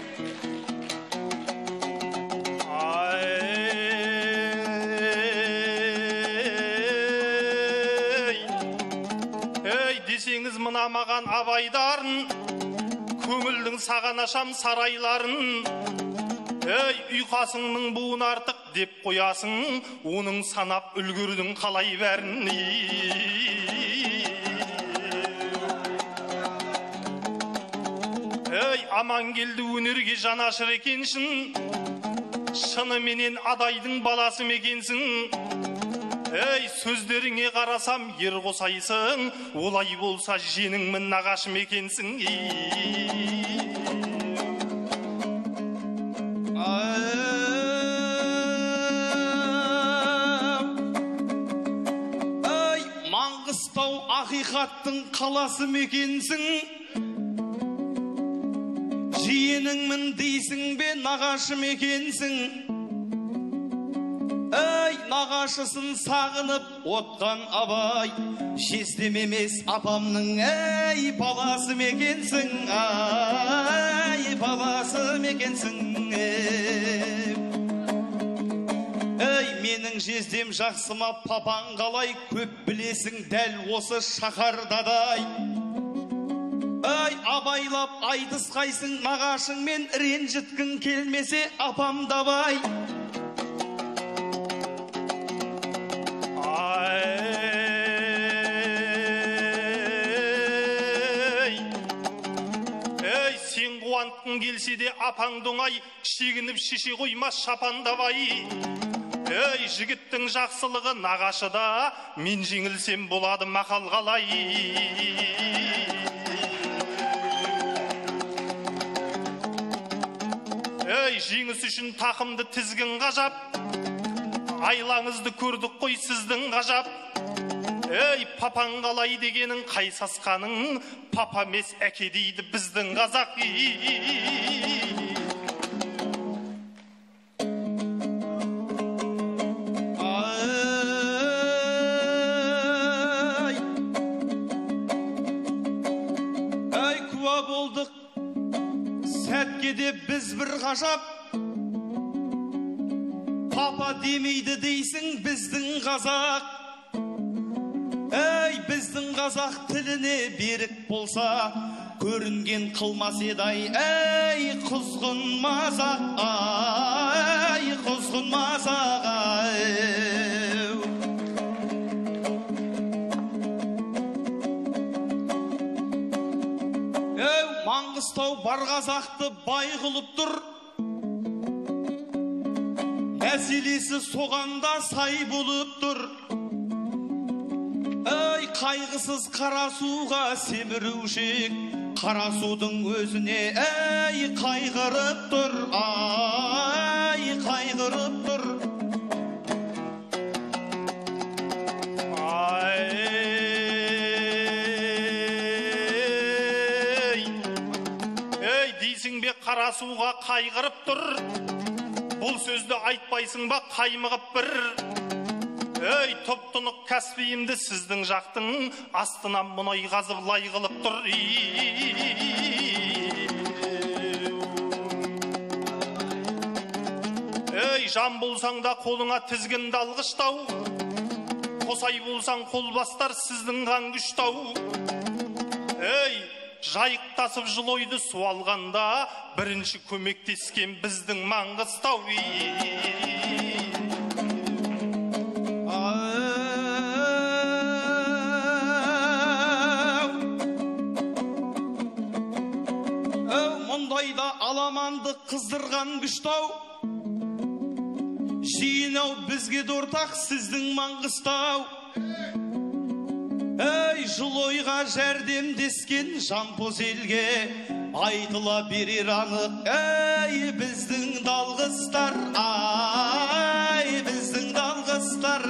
Ей, десеңіз мына маған абайдарын, көңілдің саған ашам сарайларын. Ей, ұйқасыңның буын артық деп қоясың, оның санап үлгірдің қалай бәрін. Ей, Амангелді өнерге жанашыр екенсің, шыныменен адайдың баласы мекенсің. Ей, сөздеріңе қарасам ер қосайсың, олай болса женіңмін нағашым екенсің. Маңғыстау ақиқаттың қаласы мекенсің, жиеніңмін дейсің бе нағашым екенсің. Ей, нағашым нағашысын сағынып отқан абай, жездем емес апамның әй баласы мекенсің, ай баласы мекенсің. Әй менің жездем жақсы ма, папаң қалай, көп білесің дәл осы шаһардадай. Ай абайлап айтысқайсың нағашыңмен, ренжіткің келмесе апам дабай. Ей сен қуантқың келсе де апаңды оңай, шегініп шеше қоймас шапандабай. Ей жігіттің жақсылығы нағашыда, мен жеңілсем болады мақал қалай. Ей жеңіс үшін тақымды тізгін ғажап, айлаңызды көрдік қой сіздің ғажап. Ей папаң қалай дегенің қай сасқаның, папа емес әке дейді біздің қазақ. Ай куә болдық сәтке де біз бір ғажап, папа демейді дейсің біздің қазақ. Әй біздің қазақ тіліне берік болса, көрінген қылмас еді-ай, әй құзғын мазақ, ай құзғын мазақ, ай. Әу Маңғыстау бар қазақты бай қылып тұр, мәселесі соғанда сай болып тұр. Ай қайғысыз қара суға семірушек, қара судың өзіне әй қайғырып тұр, ай қайғырып тұр. Ей дейсің бе қара суға қайғырып тұр, бұл сөзді айтпайсың ба қаймығып бір. Ей топ-тұнық кәсібиімді сіздің жақтың, астынан мұнай қазып лай қылып тұр. Ей жан болсаң да қолыңа тізгінді алғыштау, қосай болсаң қол бастар сіздің қан күштау. Ей жайықтасып жылойды су алғанда, бірінші көмектескен біздің Маңғыстау. Мұндайда аламанды қыздырған күштау, жинау бізге дортақ сіздің Маңғыстау. Әй жылойға жәрдемдескен жампоз елге, айтыла берер анық, әй біздің далғыстар, ай біздің далғыстар.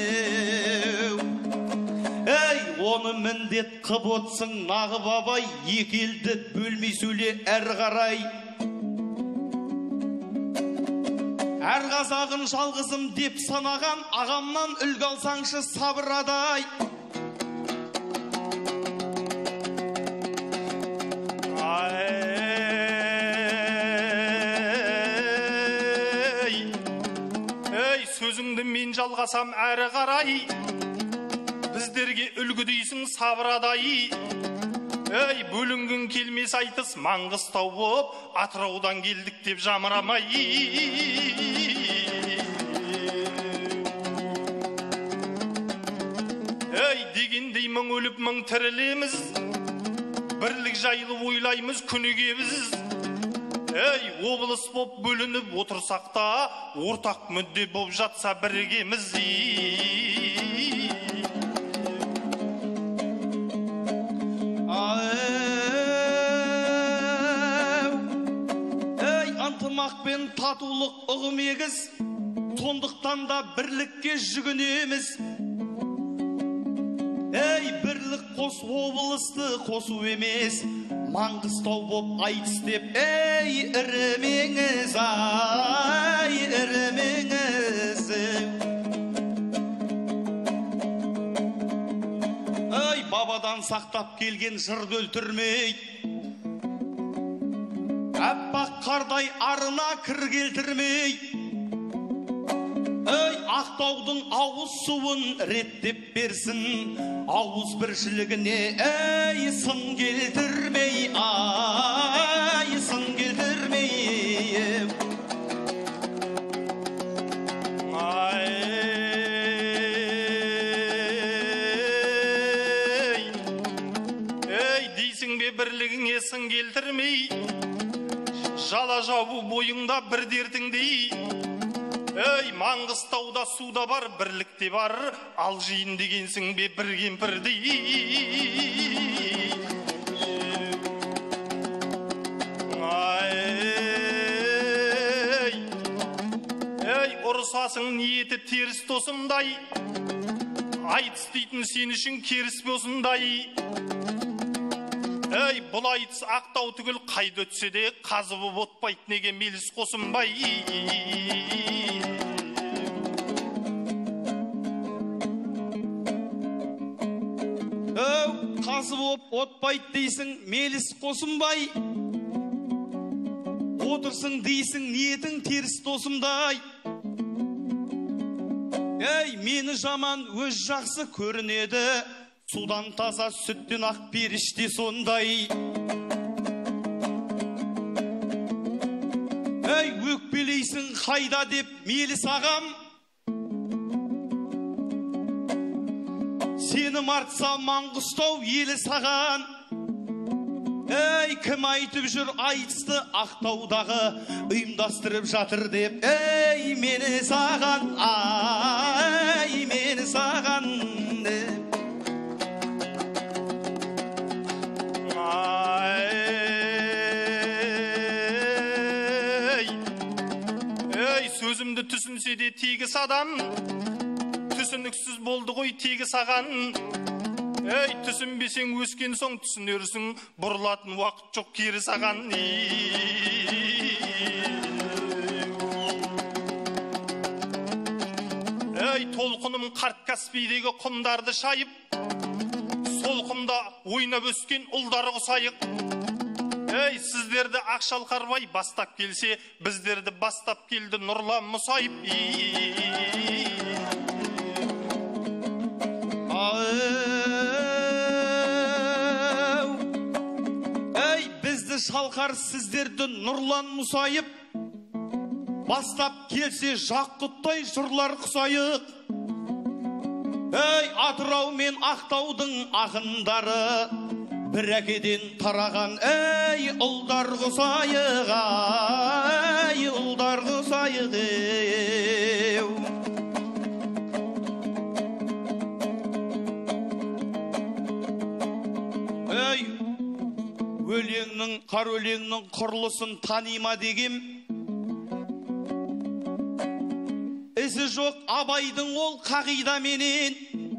Әй оны міндет қып отсың нағып абай, екі елді бөлмей сөйле әр қарай. Әр қазағын жалғызым деп санаған, ағамнан үлгі алсаңшы сабырадай. Ей сөзіңді мен жалғасам әрі қарай, біздерге үлгі дейсің сабырадай. Ей бөлінген келмес айтыс Маңғыстау боп, Атыраудан келдік деп жамырамай. Ей дегендей мың өліп мың тірілеміз, бірлік жайлы ойлаймыз күніге біз. Ей облыс боп бөлініп отырсақ та, ортақ мүдде боп жатса біргеміз. Ынтымақпен татулық ұғым егіз, сондықтан да бірлікке жүгінеміз. Ей бірлік қос облысты қосу емес, Маңғыстау боп айтыс деп, ей ірімеңіз, ай ірімеңіз. заман сақтап келген жырды өлтірмей, әппақ қардай арына кір келтірмей, Ақтаудың ауыз суын реттеп берсін, ауыз біршілігіне сын келтірмей, сын келтірмей. Дейсің бе бірлігіңе сын келтірмей, жала жабу бойыңда бір дертіңдей. Маңғыстауда суда бар, бірлікте бар, ал жиын дегенсің бе бір кемпірдей. Ұрысасың ниеті теріс тосымдай, айтыс дейтін сен үшін керіс босындай. Бұл айтыс Ақтау түгіл қайда өтсе де, қазыбы отпайды неге меліс қосынбай. Қазы боп отпайды дейсің, меліс қосымбай. Отырсың дейсің, ниетің теріс тосымдай. Мені жаман өз жақсы көрінеді, судан таза сүттен ақ періште сондай. Өкпелейсің қайда деп меліс ағам, сені мартса Маңғыстау елі саған. Кім айтып жүр айтысты Ақтаудағы, ұйымдастырып жатыр деп. Мені саған, мені саған. Сөзімді түсінсе де тегіс адам, түсініксіз болды ғой тегі саған. Түсінбесең өскен соң түсінерсің, бұрылатын уақыт жоқ кері саған. Толқыным қарт Каспийдегі құмдарды шайып, сол құмда ойнап өскен ұлдары құсайық. Сіздерді Ақшалқарбай бастап келсе, біздерді бастап келді Нұрлан Мұсайып. Бізді Шалқар, сіздерді Нұрлан Мұсайып, бастап келсе Жақұттай жырлар құсайық. Атырау мен Ақтаудың ақындары, бір әкеден тараған, ұлдар құсайық, ұлдар құсайық. Өлеңнің, қар өлеңнің құрылысын танима дегем, ізі жоқ Абайдың ол қағида менен.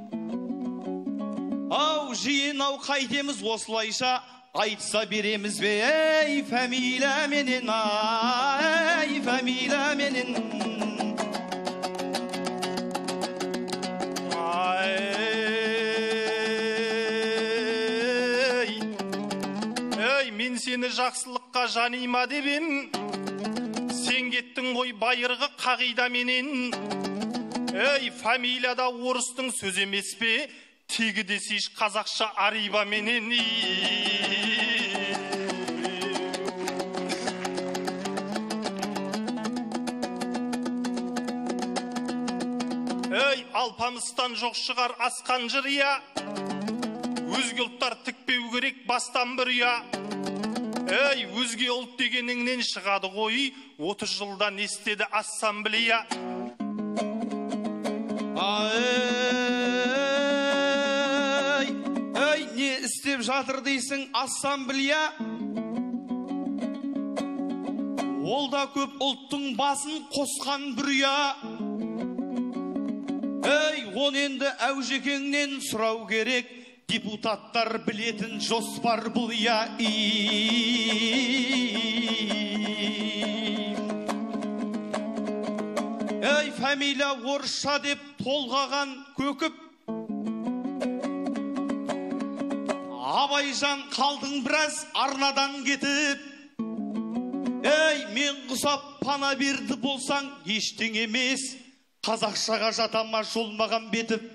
Жиын қайтеміз осылайша, айтса береміз бе, фамилия менен, фамилия менен. Мен сені жақсылыққа жанима деп ем, сен кеттің ғой байырғы қағида менен. Фамилияда орыстың сөз емес пе, тегі десейш қазақша ариба менен. Алпамыстан жоқ шығар асқан жырия, өзге ұлттар тікпеу керек бастан бір ұя. Өзге ұлт дегеніңнен шығады ғой, 30 жылдан естеді ассамблея. Не істеп жатыр дейсің ассамблея? Ол да көп ұлттың басын қосқан бір ұя. Он енді әужекеңнен сұрау керек, депутаттар білетін жоспар бұл ұя. Фамилия орысша деп толғаған көкіп, Абайжан қалдың біраз арнадан кетіп. Ей, мен құсап пана берді болсаң, ештең емес. Қазақшаға жатама жолмаған бетіп.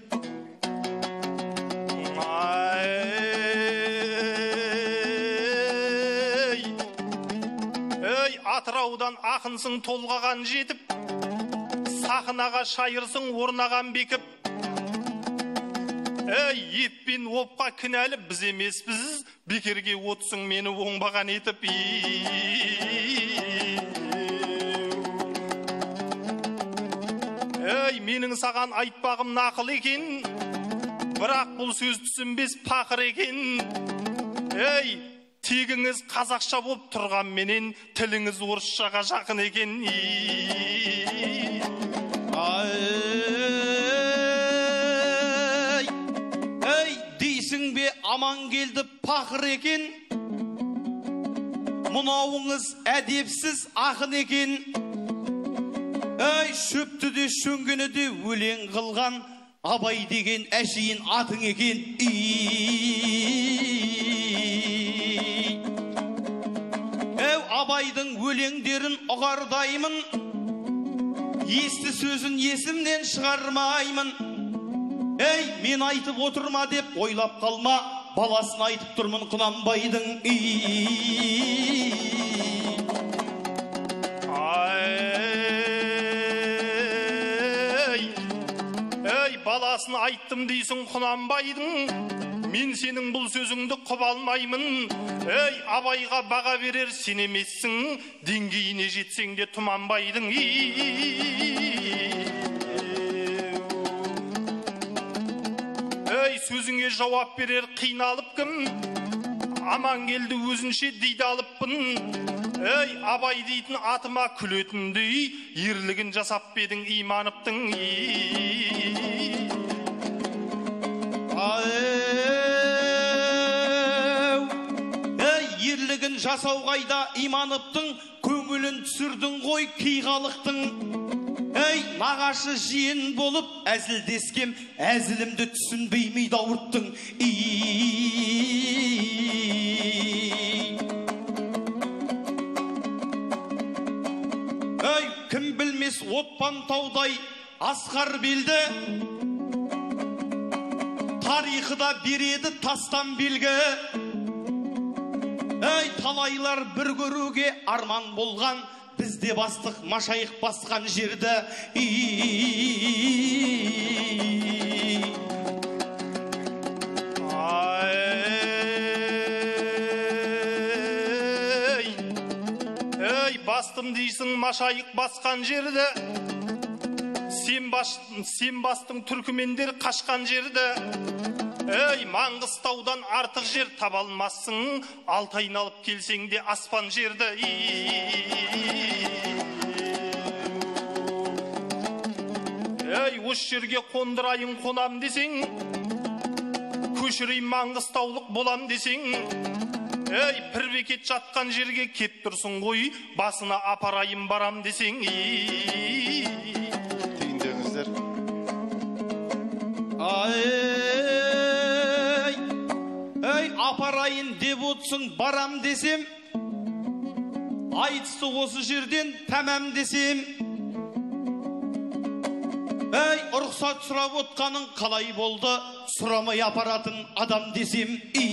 Ей, Атыраудан ақынсың толғаған жетіп, сахнаға шайырсың орнаған бекіп. Ей, еппен опқа кінәлі біз емеспіз, бекерге отсың мені оңбаған етіп. Ей, менің саған айтпағым нақыл екен, бірақ бұл сөз түсінбес пақыр екен. Ей, тегіңіз қазақша боп тұрған менен, тіліңіз орысшаға жақын екен. Ей, дейсің бе аман келді пақыр екен, мұнауыңыз әдепсіз ақын екен. Ей, шөпті де шөңгені де өлең қылған, Абай деген әшейін атың екен. Әу, Абайдың өлеңдерін ұғардаймын, есті сөзін есімнен шығармаймын. Ей, мен айтып отырма деп ойлап қалма, баласын айтып тұрмын Құнанбайдың. Баласын айттым дейсің Құнанбайдың, мен сенің бұл сөзіңді құп алмаймын. Ей, Абайға баға берер сен емессің, деңгейіне жетсең де Тұманбайдың. Ей, сөзіңе жауап берер қиналып кім, аман келді өзінше дейді алыппын. Ей, Абай дейтін атыма күлетіндей, ерлігін жасап бедің Имановтың. Ей, ерлігін жасау қайда Имановтың, көңілін түсірдің ғой кей-халықтың. Ей, нағашы жиен болып әзілдескем, әзілімді түсінбеймей даурыттың. Ей, кім білмес отпан таудай асқар белді, тарихы да береді тастан белгі. Ей, талайлар бір көруге арман болған, бізде бастық машайық басқан жерді. Ей, бастым дейсің машайық басқан жерді, сен бастың түркімендер қашқан жерді. Ей, Маңғыстаудан артық жер таба алмассың, Алтайын алып келсең де аспан жерді. Ей, осы жерге қондырайын қонам десең, көшірейін Маңғыстаулық болам десең. Ей, пір бекет жатқан жерге кеп тұрсың ғой, басына апарайын барам десең. Түйіндеңіздер. Ей, апарайын деп отсың барам десем, айтысы осы жерден тәмам десем. Ей, ұрқсат сұрап отқаның қалай болды, сұрамай апаратын адам десем.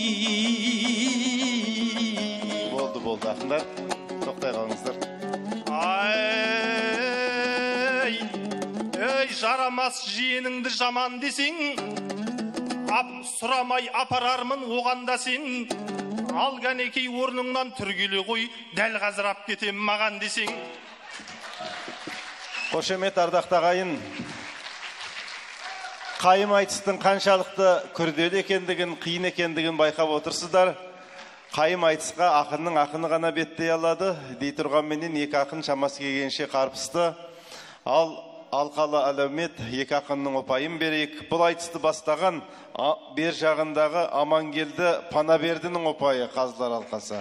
Болды, ақындар, тоқтай қалыңыздар. Ей, жарамас жиеніңді жаман десең, сұрамай апарармын оғанда сен. Ал кәнекей орныңнан түргеле қой, дәл қазір ап кетем маған десең. Қошемет ардақты ағайын, қайым айтыстың қаншалықты күрделі екендігін, қиын екендігін байқап отырсыздар. Қайым айтысқа ақынның ақыны ғана беттей алады, дей тұрғанменен екі ақын шамасы келгенше қарпысты. Ал алқалы әлеумет екі ақынның ұпайын берейік. Бұл айтысты бастаған бер жағындағы Амангелді Панабердінің ұпайы қазылар алқасы.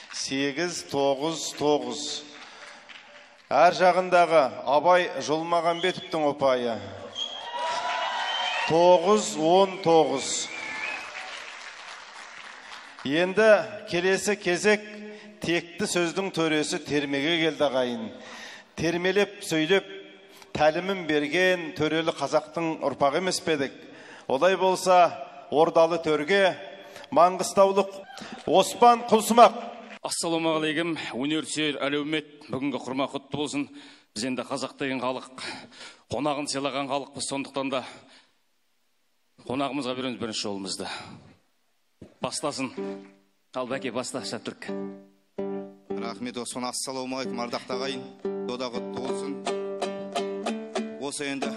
8-9-9. Әр жағындағы Абай Жолмағанбетовтың ұпайы 9-19. Енді келесі кезек текті сөздің төресі термеге келді ағайын. Термелеп сөйлеп тәлімін берген төрелі қазақтың ұрпағы емес пе едік. Олай болса ордалы төрге Маңғыстаулық Оспан Құлсымақ. Ассалаумағалейкум, өнерсүйер әлеумет, бүгінгі құрма құтты болсын. Біз енді қазақ деген халық, қонағын сыйлаған халықпыз, сондықтан да қонағымызға береміз бірінші жолымызды. Бастасын. Ал бәке, баста Шәптүрік. Рахмет Оспан, ассалаумағалейкум, ардақты ағайын. Дода құтты болсын. Осы енді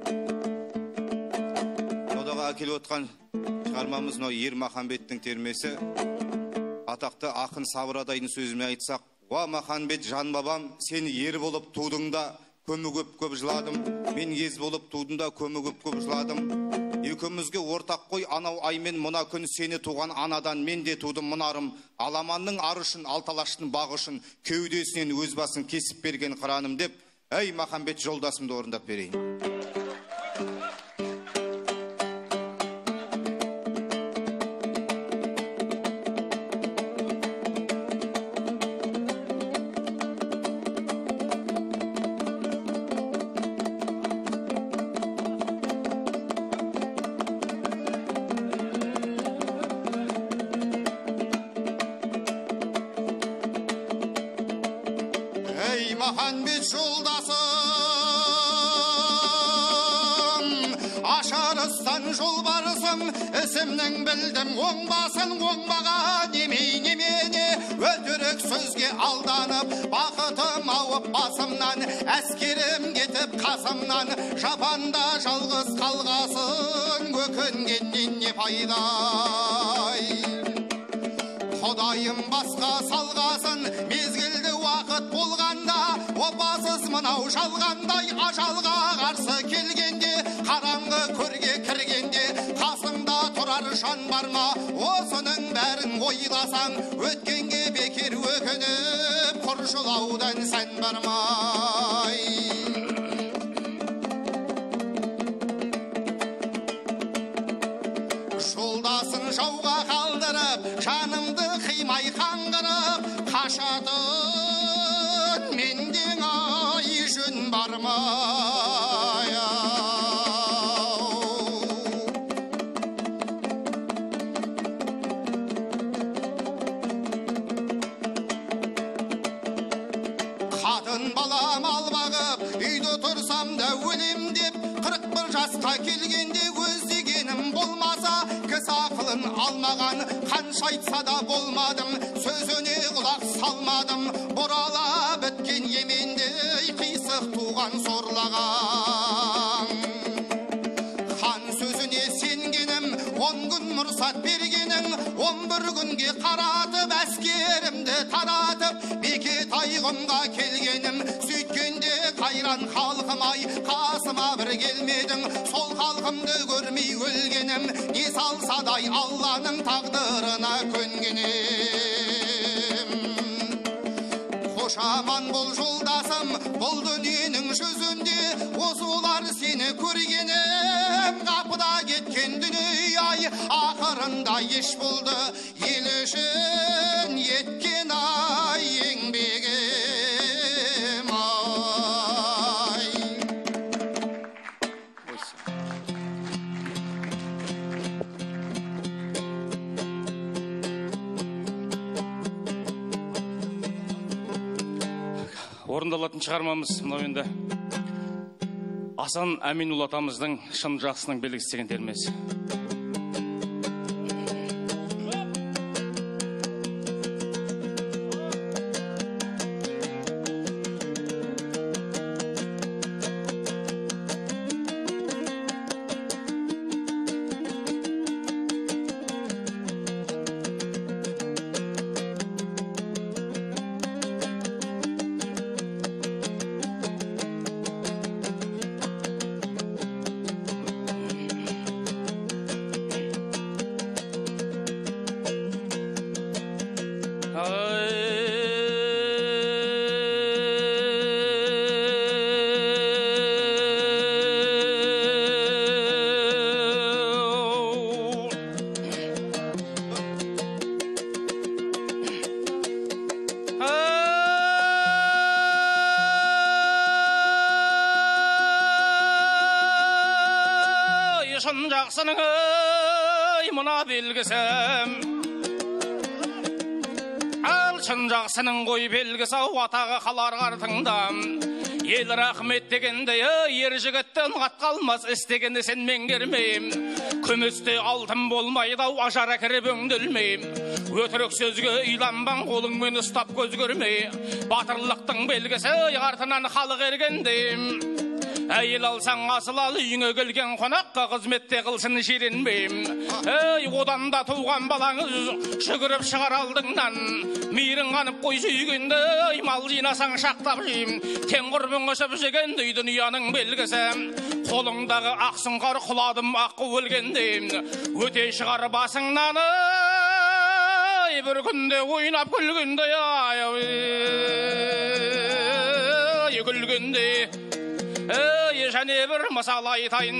додаға әкеліп отқан шығармамыз Ермаханбеттің термесі. Атақты ақын Сабырадайдың сөзімен айтсақ, «Уа Маханбет жан бабам, сен ер болып тудыңда көмі көп жыладым, мен ез болып тудыңда көмі көп жыладым. Екеумізге ортақ қой анау аймен мұна күн, сені туған анадан мен де тудым мұнарым. Аламанның арышын, алталаштың бағышын, кеудесінен өз басын кесіп берген қыраным» деп, әй Маханбет жолдасымды орындап берейін. Маханбет жолдасым, ашарыстан жол барысым, ісімнің білдім оңбасын, оңбаға немене, өтірік сөзге алданып, бақытым ауып басымнан, әскерім кетіп қасымнан, жапанда жалғыз қалғасын, өкінгеннен не пайдай. Құдайым басқа салғасын, мезгілді уақыт болғанда, опасыз мынау жалғандай, ажалға қарсы келгенде, қараңғы көрге кіргенде, қасыңда тұрар жан бар ма? Осының бәрін ойласаң, өткенге бекер өкініп, құршылаудан сән бармай. Жолдасын жауға қалдырып, жанымды қимай қаңғырып, қашатын менден ай жөн бармай. Қатын балам албағып, үйді тұрсам да өлем деп, 41 жасқа келгенде өз дегенім болмаса, кісі ақылын алмаған, қанша айтса да болмадым, сөзіне құлақ салмадым, бұрала біткен емендей қисық туған сорлаған. Хан сөзіне сенгенім, 10 күн мұрсат бергенің, 11 күнге қаратып, әскерімді таратып, Бекетайғымға келгенім, сөйткенде қайран халқым-ай, қасыма бір келмедің, сол халқымды көрмей өлгенім, не салсадай Алланың тағдырына көнгенім. Қошаман бұл жолдасым, бұл дүниенің жүзінде, осылар сені көргенім, қапыда кеткен дүние-ай, ақырында еш болды, ел үшін еткен ай еңбегім ай. Орындалатын шығармамыз мынау енді Асан Әминұлы атамыздың шын жақсының белгісі деген термесі. шын жақсының мына белгісі, ал шын жақсының ғой белгісі, атағы қалар артыңда. Ел рахмет дегенде ер жігіттен қат қалмас, істегенде сен меңгермейм. Күмісте алтын болмайды ау, ажара кіріп өңделмейм. Өтірік сөзге үйланбан, қолыңмен ұстап көз көрмей. Батырлықтың белгісі артынан халық ергендейм. Әйел алсаң асыл ал, үйіңе келген қонаққа қызметте қылсын жиренбейм. Одан да туған балаңыз жүгіріп шығар алдыңнан. Мейірін қанып қой сүйгенде, мал жинасаң шақтап жейм. Тең құрбың өсіп жегенде дүнияның белгісі. Қолыңдағы ақ сұңқар құладым аққу өлгендейм. Өте шығар басыңнан, бір күнде ойнап күлгенде, күлгенде. Және бір мысал айтайын,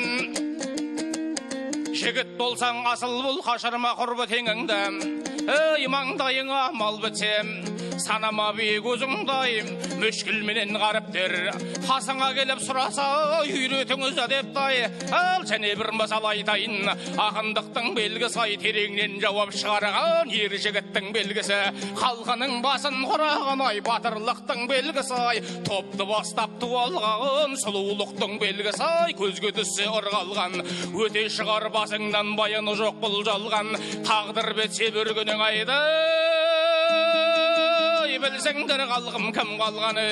жігіт болсаң асыл бол, қашырма құрбы теңіңді. Маңдайыңа мал бітсем, санама биік өзіңдайым, мүшкілменен ғаріптер қасыңа келіп сұраса, үйретіңіз әдептай. Ал және бір мысал айтайын, ақындықтың белгісі ай, тереңнен жауап шығарған ер жігіттің белгісі. Халқының басын құраған ай, батырлықтың белгісі ай, топты бастап туалған сұлулықтың белгісі ай, көзге түссе ырғалған. Өте шығар басыңнан баяны жоқ бұл жалған, тағдыр бетсе бір күнің айды. Білсеңдер қалғым кім қалғаны.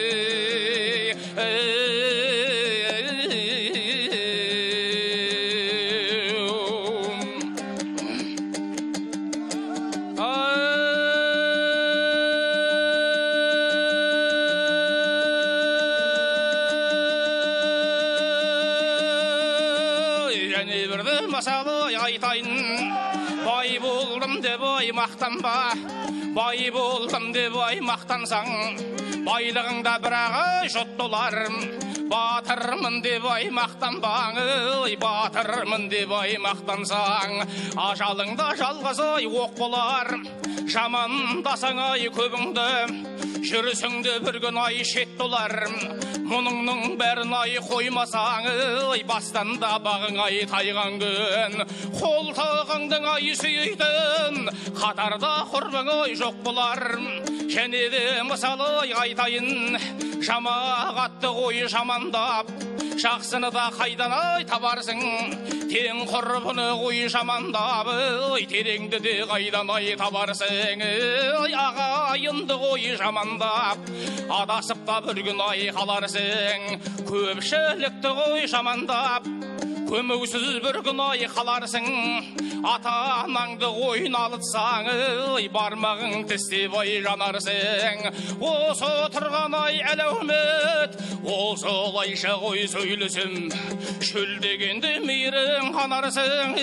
Және бірді мысалы айтайын, бай болдым деп ой мақтанба, бай болдым деп ой мақтансаң, байлығыңда бірақ жұт толар. Батырмын деп ой мақтанбаң, батырмын деп ой мақтансаң, ажалыңда жалғыз ой оқ болар. Жамандасаң ай көбіңді, жүрісіңді бір күн ай шет толар. Мұныңның бәрін ай қоймасаң, бастан да бағың ай тайған күн. Қолтығыңдың ай сүйейтін, қатарда құрбың ай жоқ болар. Және де мысалы айтайын, жамағатты қой жамандап, жақсыны да қайдан ай табарсың. Тең құрбыны қой жамандап, тереңді де қайдан ай табарсың. Ағайынды қой жамандап, адасып та бір күн ай қаларсың. Көпшілікті қой жамандап, көмеусіз бір күн ай қаларсың. Ата-анаңды ойналытсаң, бармағың тістеп ай жанарсың. Осы тұрған ай әлеумет, осылайша қой сөйлесім, шөлдегенде мейірің қанарсың.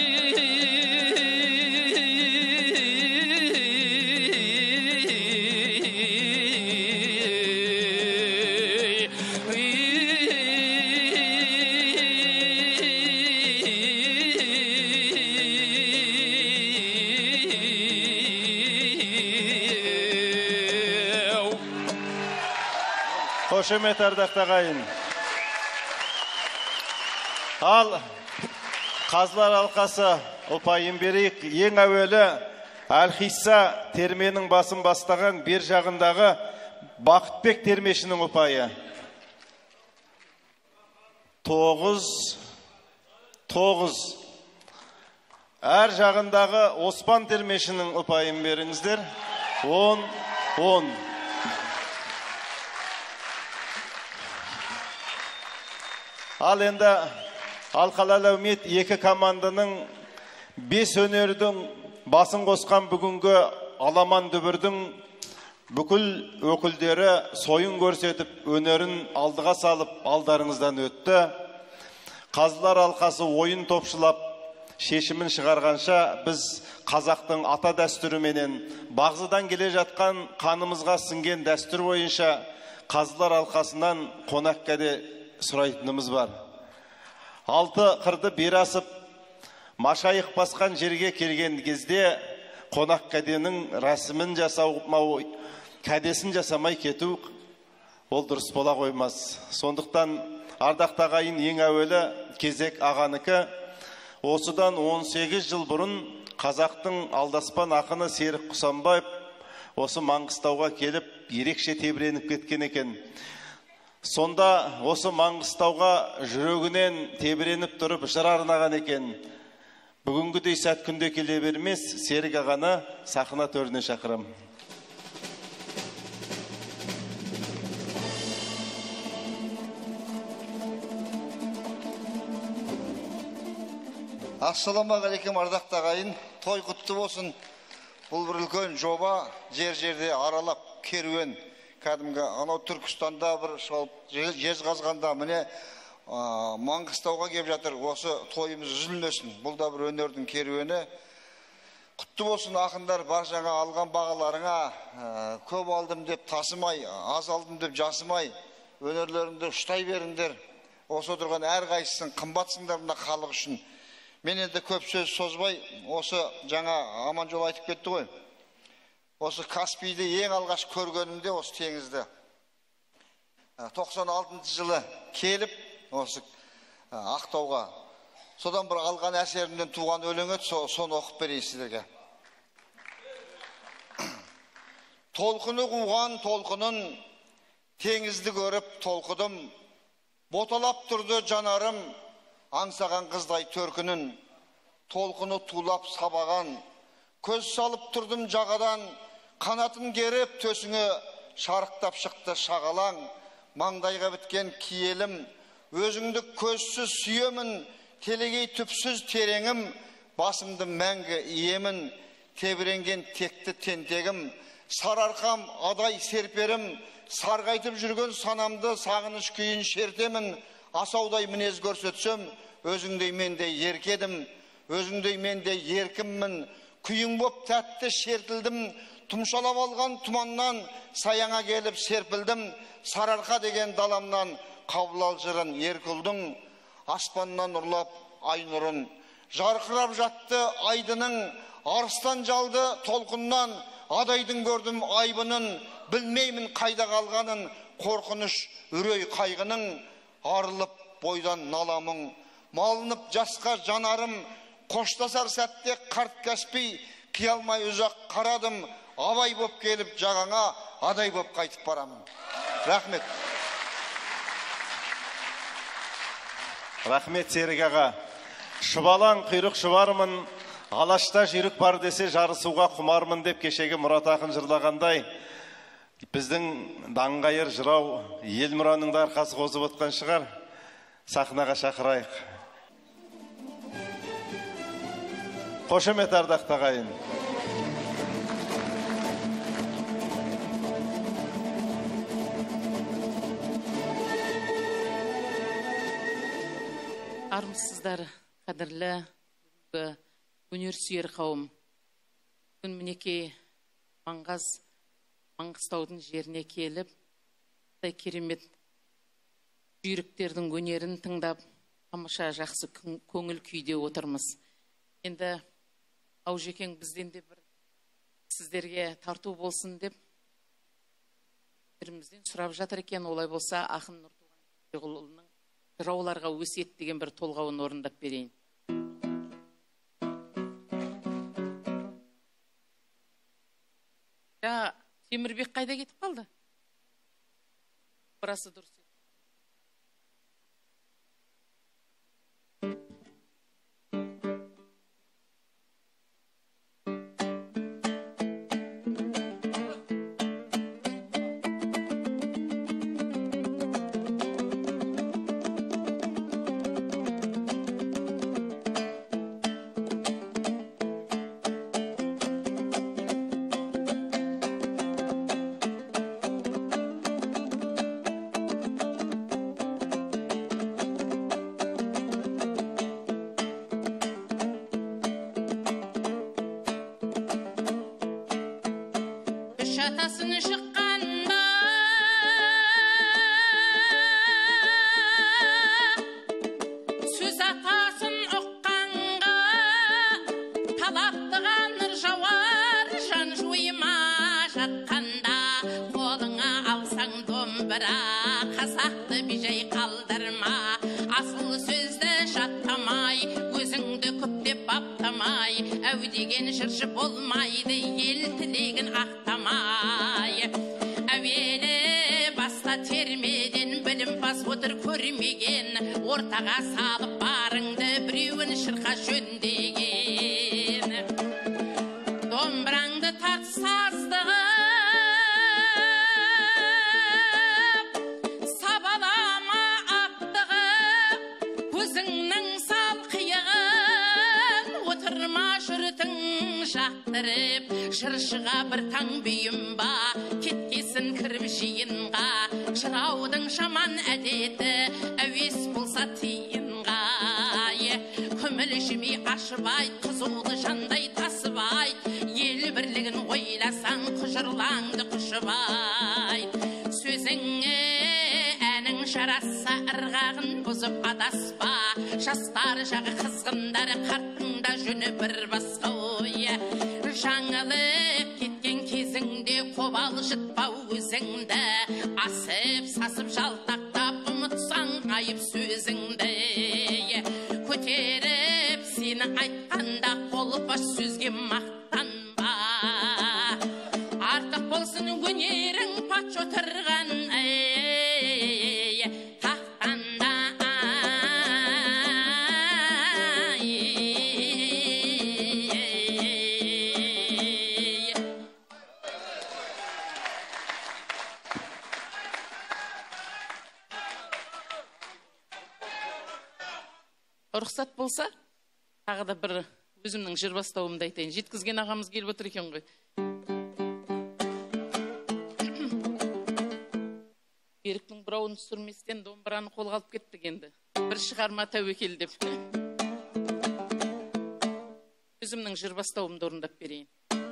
Қошемет ардақты ағайын. Ал қазылар алқасы ұпайын берейік. Ең әуелі Әлхисса терменің басын бастаған бер жағындағы Бақытбек термешінің ұпайы. 9. Әр жағындағы Оспан термешінің ұпайын беріңіздер. 10. Ал енді Алқалы әлеумет екі команданың 5 өнердің басын қосқан бүгінгі аламан дүбірдің бүкіл өкілдері сойын көрсетіп, өнерін алдыға салып, алдарыңыздан өтті. Қазылар алқасы ойын топшылап, шешімін шығарғанша біз қазақтың ата дәстүріменен бағзыдан келе жатқан қанымызға сіңген дәстүр бойынша қазылар алқасынан қонақ кәде сұрайтынымыз бар. 6 қырды бер асып, машайық басқан жерге келген кезде қонақ кәденің рәсімін жасамау, кәдесін жасамай кету ол дұрыс бола қоймас. Сондықтан ардақты ағайын ең әуелі кезек ағаныкі. Осыдан 18 жыл бұрын қазақтың алдаспан ақыны Серік Құсанбаев осы Маңғыстауға келіп, ерекше тебіреніп кеткен екен. Сонда осы Маңғыстауға жүрегінен тебіреніп тұрып жыр арнаған екен. Бүгінгідей сәт күнде келе бермес, Серік ағаны сахна төріне шақырам. Ассалаумағалейкум, ардақты ағайын, той құтты болсын. Бұл бір үлкен жоба, жер-жерде аралап керуен. Кәдімгі анау Түркістанда бір жезқазғанда міне Маңғыстауға кеп жатыр. Осы тойымыз үзілмесін. Бұл да бір өнердің керуені. Құтты болсын ақындар, бар жаңа алған бағаларыңа, көп алдым деп тасымай, аз алдым деп жасымай, өнерлеріңді ұштай беріңдер. Осы отырған әр қайсысын қымбатсыңдарына халық үшін. Мен енді көп сөз созбай, осы жаңа Аманжол айтып кетті ғой. Осы Каспийді ең алғаш көргенімде осы теңізді. 96 жылы келіп, осы Ақтауға. Содан бір алған әсерімнен туған өлең еді, соны оқып берейін сіздерге. Толқыны қуған толқынын, теңізді көріп толқыдым. Боталап тұрды жанарым, аңсаған қыздай төркінін. Толқыны тулап сабаған, көз салып тұрдым жағадан. Қанатын керіп төсіңі шарықтап шықты шағалаң. Маңдайға біткен киелім, өзіңді көзсіз сүйемін. Телегей түпсіз тереңім, басымды мәңгі иемін. Тебіренген текті тентегім, сарарқам адай серперім. Сарғайтып жүрген санамды сағыныш күйін шертемін. Асаудай мінез көрсетсем, өзіңдей менде еркедім. Өзіңдей менде еркіммін. Күйің боп тәтті шертілдім. Тұмшалап алған тұманнан саяңа келіп серпілдім. Сарарқа деген даламнан қабыл жырын еркілдің. Аспаннан ұрлап ай нұрын. Жарқырап жатты айдының. Арыстан жалды толқыннан. Адайдың көрдім айбының. Білмеймін қайда қалғанын. Қорқыныш үрей қайғының. Арылып бойдан наламың. Малынып жасқа жанарым. Қоштасар сәтте қарт Каспий. Қиялмай ұзақ қарадым. Абай боп келіп жағаңа, адай боп қайтып барамын. Рахмет. Рахмет Серік аға. Шұбалаң құйрық шұбармын, алашта жүйрік бар десе жарысуға құмармын деп кешегі Мұрат ақын жырлағандай, біздің даңғайыр жырау ел мұраның да арқасы қозып отқан шығар. Сахнаға шақырайық. Қошемет ардақты ағайын. Армысыздар, қадірлі өнерсүйер қауым. Бүгін мінекей Маңғыстаудың жеріне келіп, керемет жүйріктердің өнерін тыңдап, тамаша жақсы көңіл күйде отырмыз. Енді Аужекең бізден де бір сіздерге тарту болсын деп бірімізден сұрап жатыр екен. Олай болса, ақын Нұртуған Жығылұлының жырауларға өсиет деген бір толғауын орындап берейін. Темірбек қайда кетіп қалды? Burası dursun. Şatasını şıkkanda söz atasın oqqanga talaptıgan nırjawar jan juyma jatkanda koluna alsan dombira kasaktı bir şey kaldırma asıl sözde jattamay gözüngde деген жыршы болмайды, ел тілегін ақтамай. Әуелі баста термеден білім бас отыр көрмеген, ортаға салып барыңды біреуін шырқа жөндеген. Домбыраңды тарт саздығып, сабалама аптығып, көзіңнің салқиығын отырма жұртың жақтырып. Жыршыға бір таң бүйім ба, кеткесін кіріп жиынға, жыраудың жаман әдеті әуес болса тиынға. Көміл жемей ашып айт, қызуды жандай тасып айт, ел бірлігін ойласаң құжырлаңды құшып айт. Сөзіңе әнің жараса ырғағын бұзып адаспа, жастар жағы қызғындар қарттыңда жүні бір басқа. Жаңылып кеткен кезіңде қобал жытпау өзіңді, асып сасып жалтақтап ұмытсаң айып сөзіңді. Көтеріп сені айтқанда қолпаш сөзге мақтанба, артық болсын өнерің патша отырған тақтанда. Рұқсат болса, тағы да бір өзімнің жыр бастауымды айтайын. Жеткізген ағамыз келіп отыр екен ғой. Беріктің бұрауын түсірместен домбыраны қолға алып кеттік енді. Бір шығарма тәуекел деп. Өзімнің жыр бастауымды орындап берейін.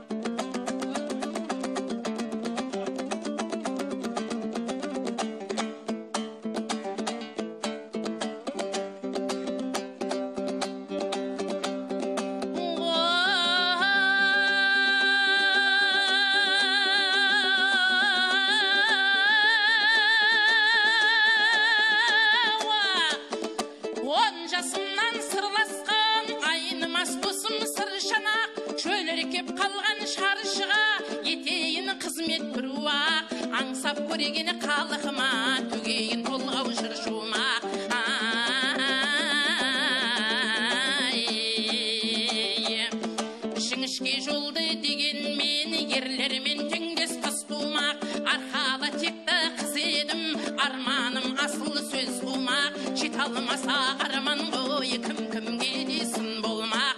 Аңсап көрегені қалықыма, түгейін толғау жыршуыма. Жіңішке жолды дегенмен ерлермен теңдес қыз тумақ. Арқалы текті қыз едім, арманым асыл сөз қумақ. Жете алмаса арман ғой, кім-кімге дейсін болмақ.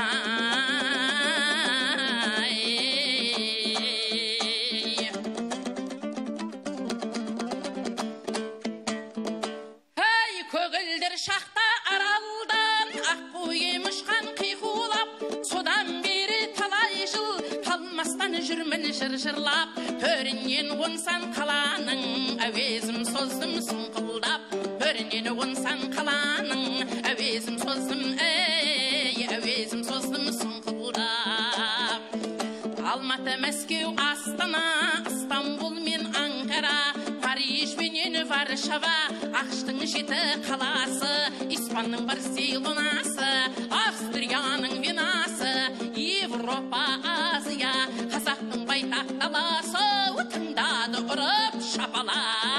Жүрмін жыр-жырлап, төрінен онсан қаланың, әуезім создым сұңқылдап. Төрінен онсан қаланың, әуезім создым, әуезім создым сұңқылдап. Алматы, Мәскеу, Астана, Стамбул мен Анкара, Париж менен Варшава, Ақштың 7 қаласы, Испанның Барселонасы, Австрияның Венасы, Европа, Азия, қазақтың байтақ даласы, тыңдады ұрып шапала.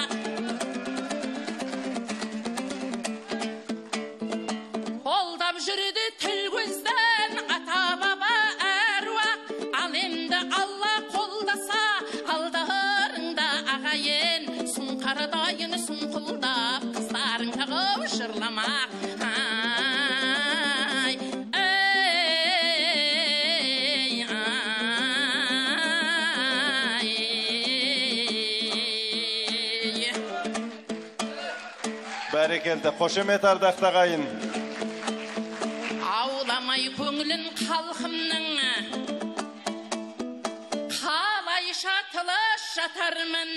Қолдап жүрді тіл көзден ата-баба әруақ, ал енді Алла қолдаса, алдарыңда ағайын, сұңқарыдайын сұңқылдап, қыздарың тағып жырламақ. Бәрекелді, қошемет ардақты ағайын. Ауламай көңілін халқымның, қалайша тылыш жатармын.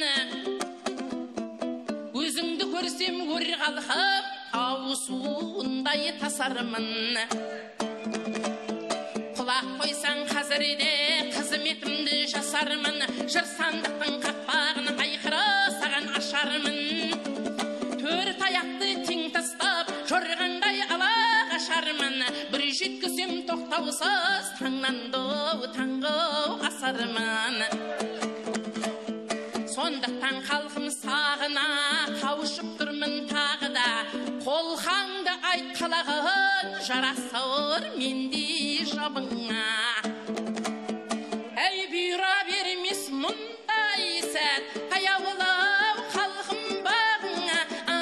Өзіңді көрсем өр қалқым, ауысуындай тасармын. Құлақ қойсаң қазірде қызметімді жасармын. Жыр сандықтың қақпағын айқыры саған ашармын. Төрт аяқты тең тастап, жорғандай ала қашармын. Бір жеткізем тоқта таусыз таңнанды таңғы асарман. Сондықтан халқым сағына қауышып тұрмын тағы да, қолқаңды айт қалағын жарасыр менде жабыңа. Әй бұйра бермес мұндай сәт, аяулау халқым бағыңа.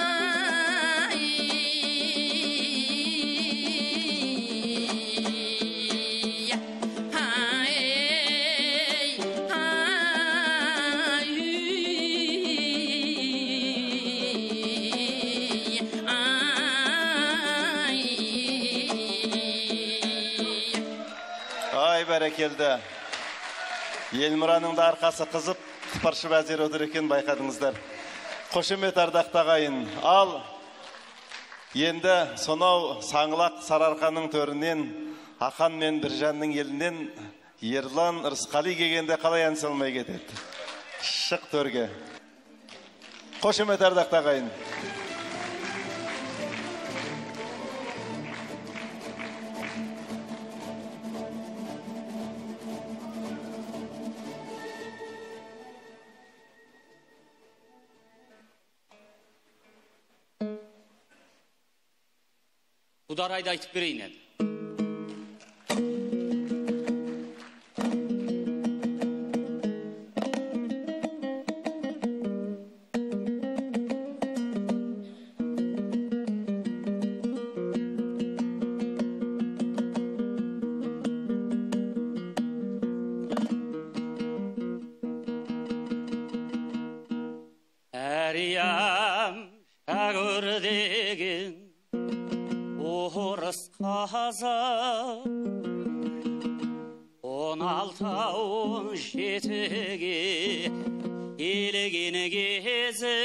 Бәрекелді. Елмұраның да арқасы қызып, қыпыршып әзер отыр екен, байқадыңыздар. Қошемет ардақты ағайын. Ал енді сонау Саңлақ Сарыарқаның төрінен, Ақан мен Біржанның елінен Ерлан Рысқали келгенде қалай ән салмай кетеді. Шық төрге. Қошемет ардақты ағайын. Құдарайды айтып берейін әді. Әриям шағыр деген орыс қазақ, 16 жетіге келген кезі,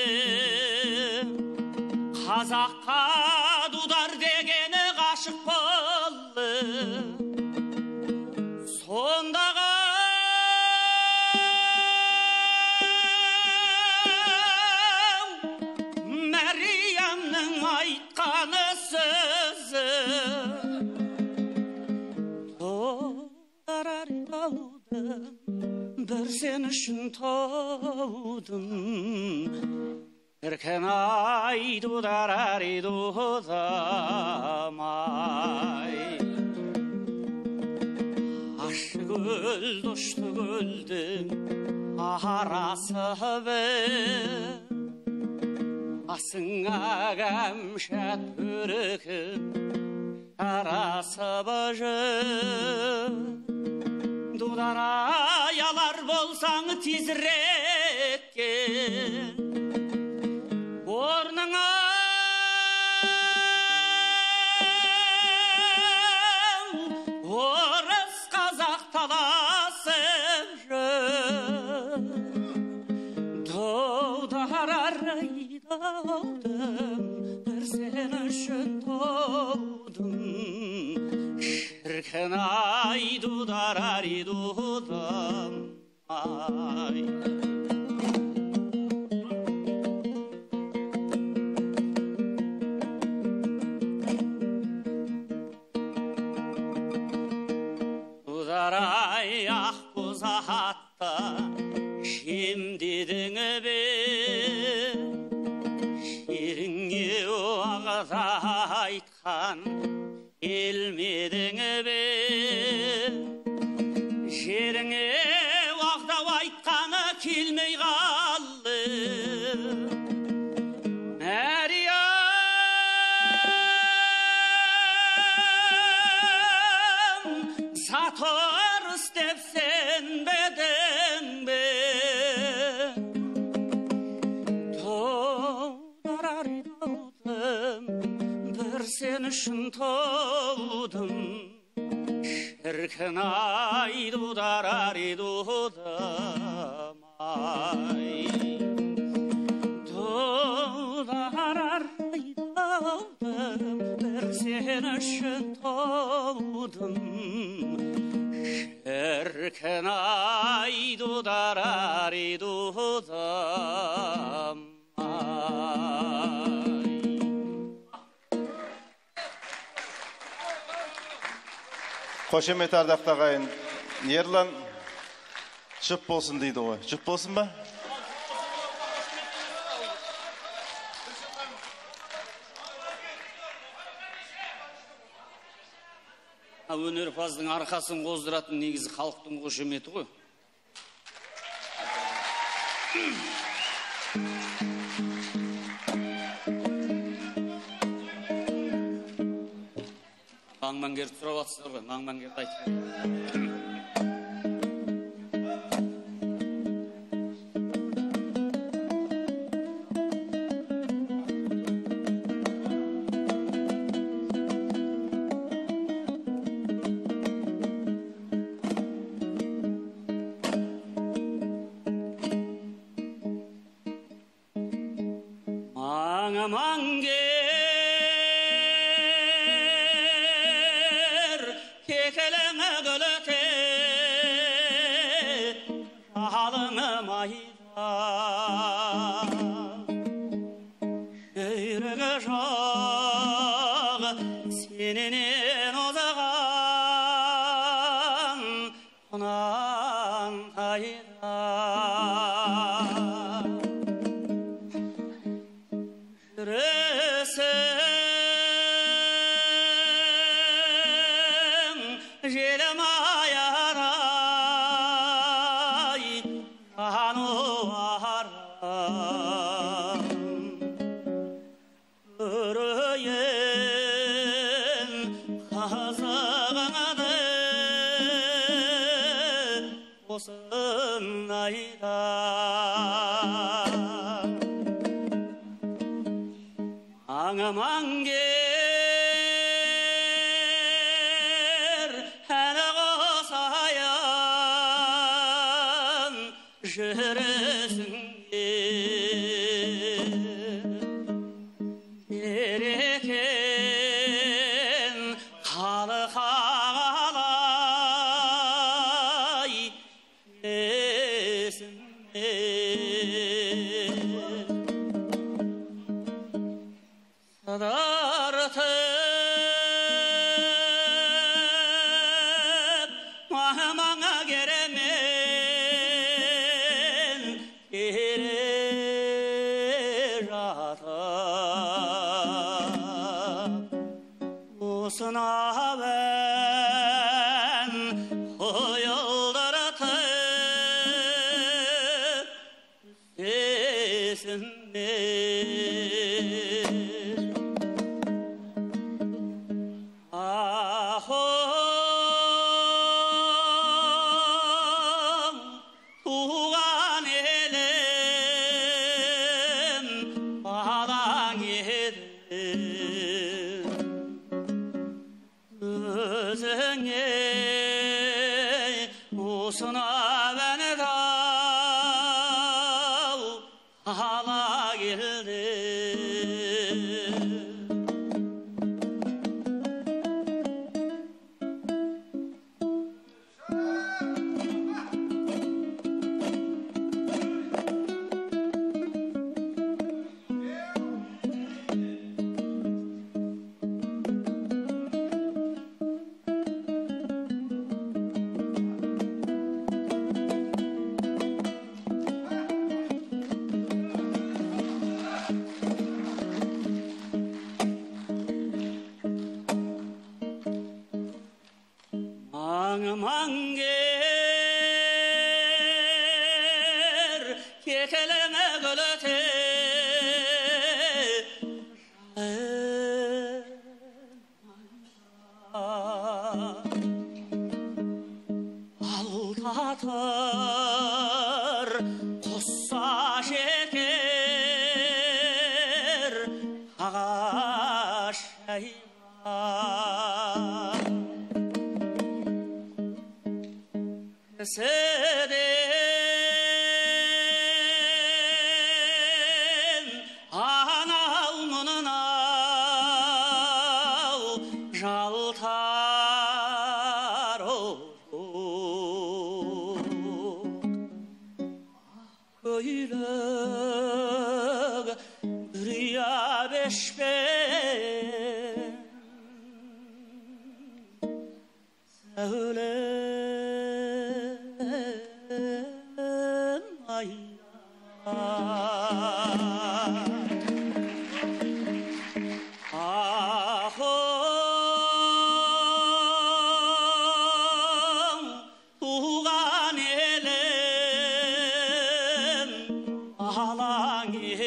қазаққа дудар дегені ғашық болды. Сондағы Мәриямның айтқаны сөзі, бір сен үшін таудым, еркен ай дудар дудамай. Ащы көл, дұшты көлдің арасы бір, асыңа кәмшат бүрікін арасы бажы. Дудар-ай алар болсаң тезірек кел, орныңа орыс қазақ таласып жүр. Дудар-ай таудым, бір сен үшін таудым, шіркін ай дудар дудам ай. Дудар-ай ақ боз атта жемдедің бе, жеріңе уағда айтқан келмедің бе, жеріңе уағда айтқаны келмей қалды. Мәриям сатыр істеп сенбедің бе, таудым, бір сен үшін таудым, шіркін ай дудар дудам ай. Дудар таудым, бір сен үшін таудым, шіркін ай дудар дудам ай. Қошемет ардақты ағайын. Ерлан жұп болсын дейді ғой. Жұп болсын ба? Өнерпаздың арқасын қоздыратын негізі халықтың қошеметі ғой. Маңмангерді сұрап атсыздар ғой, Маңмангерді айтып.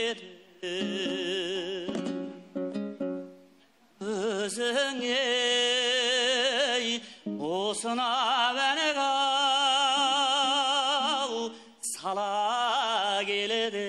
келеді өзіңе осынау әнек ау сала келеді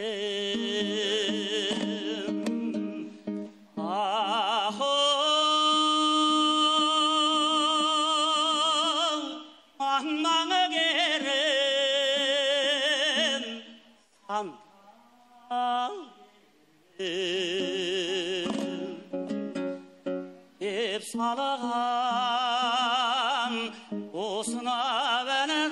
деп салаған осынау әнек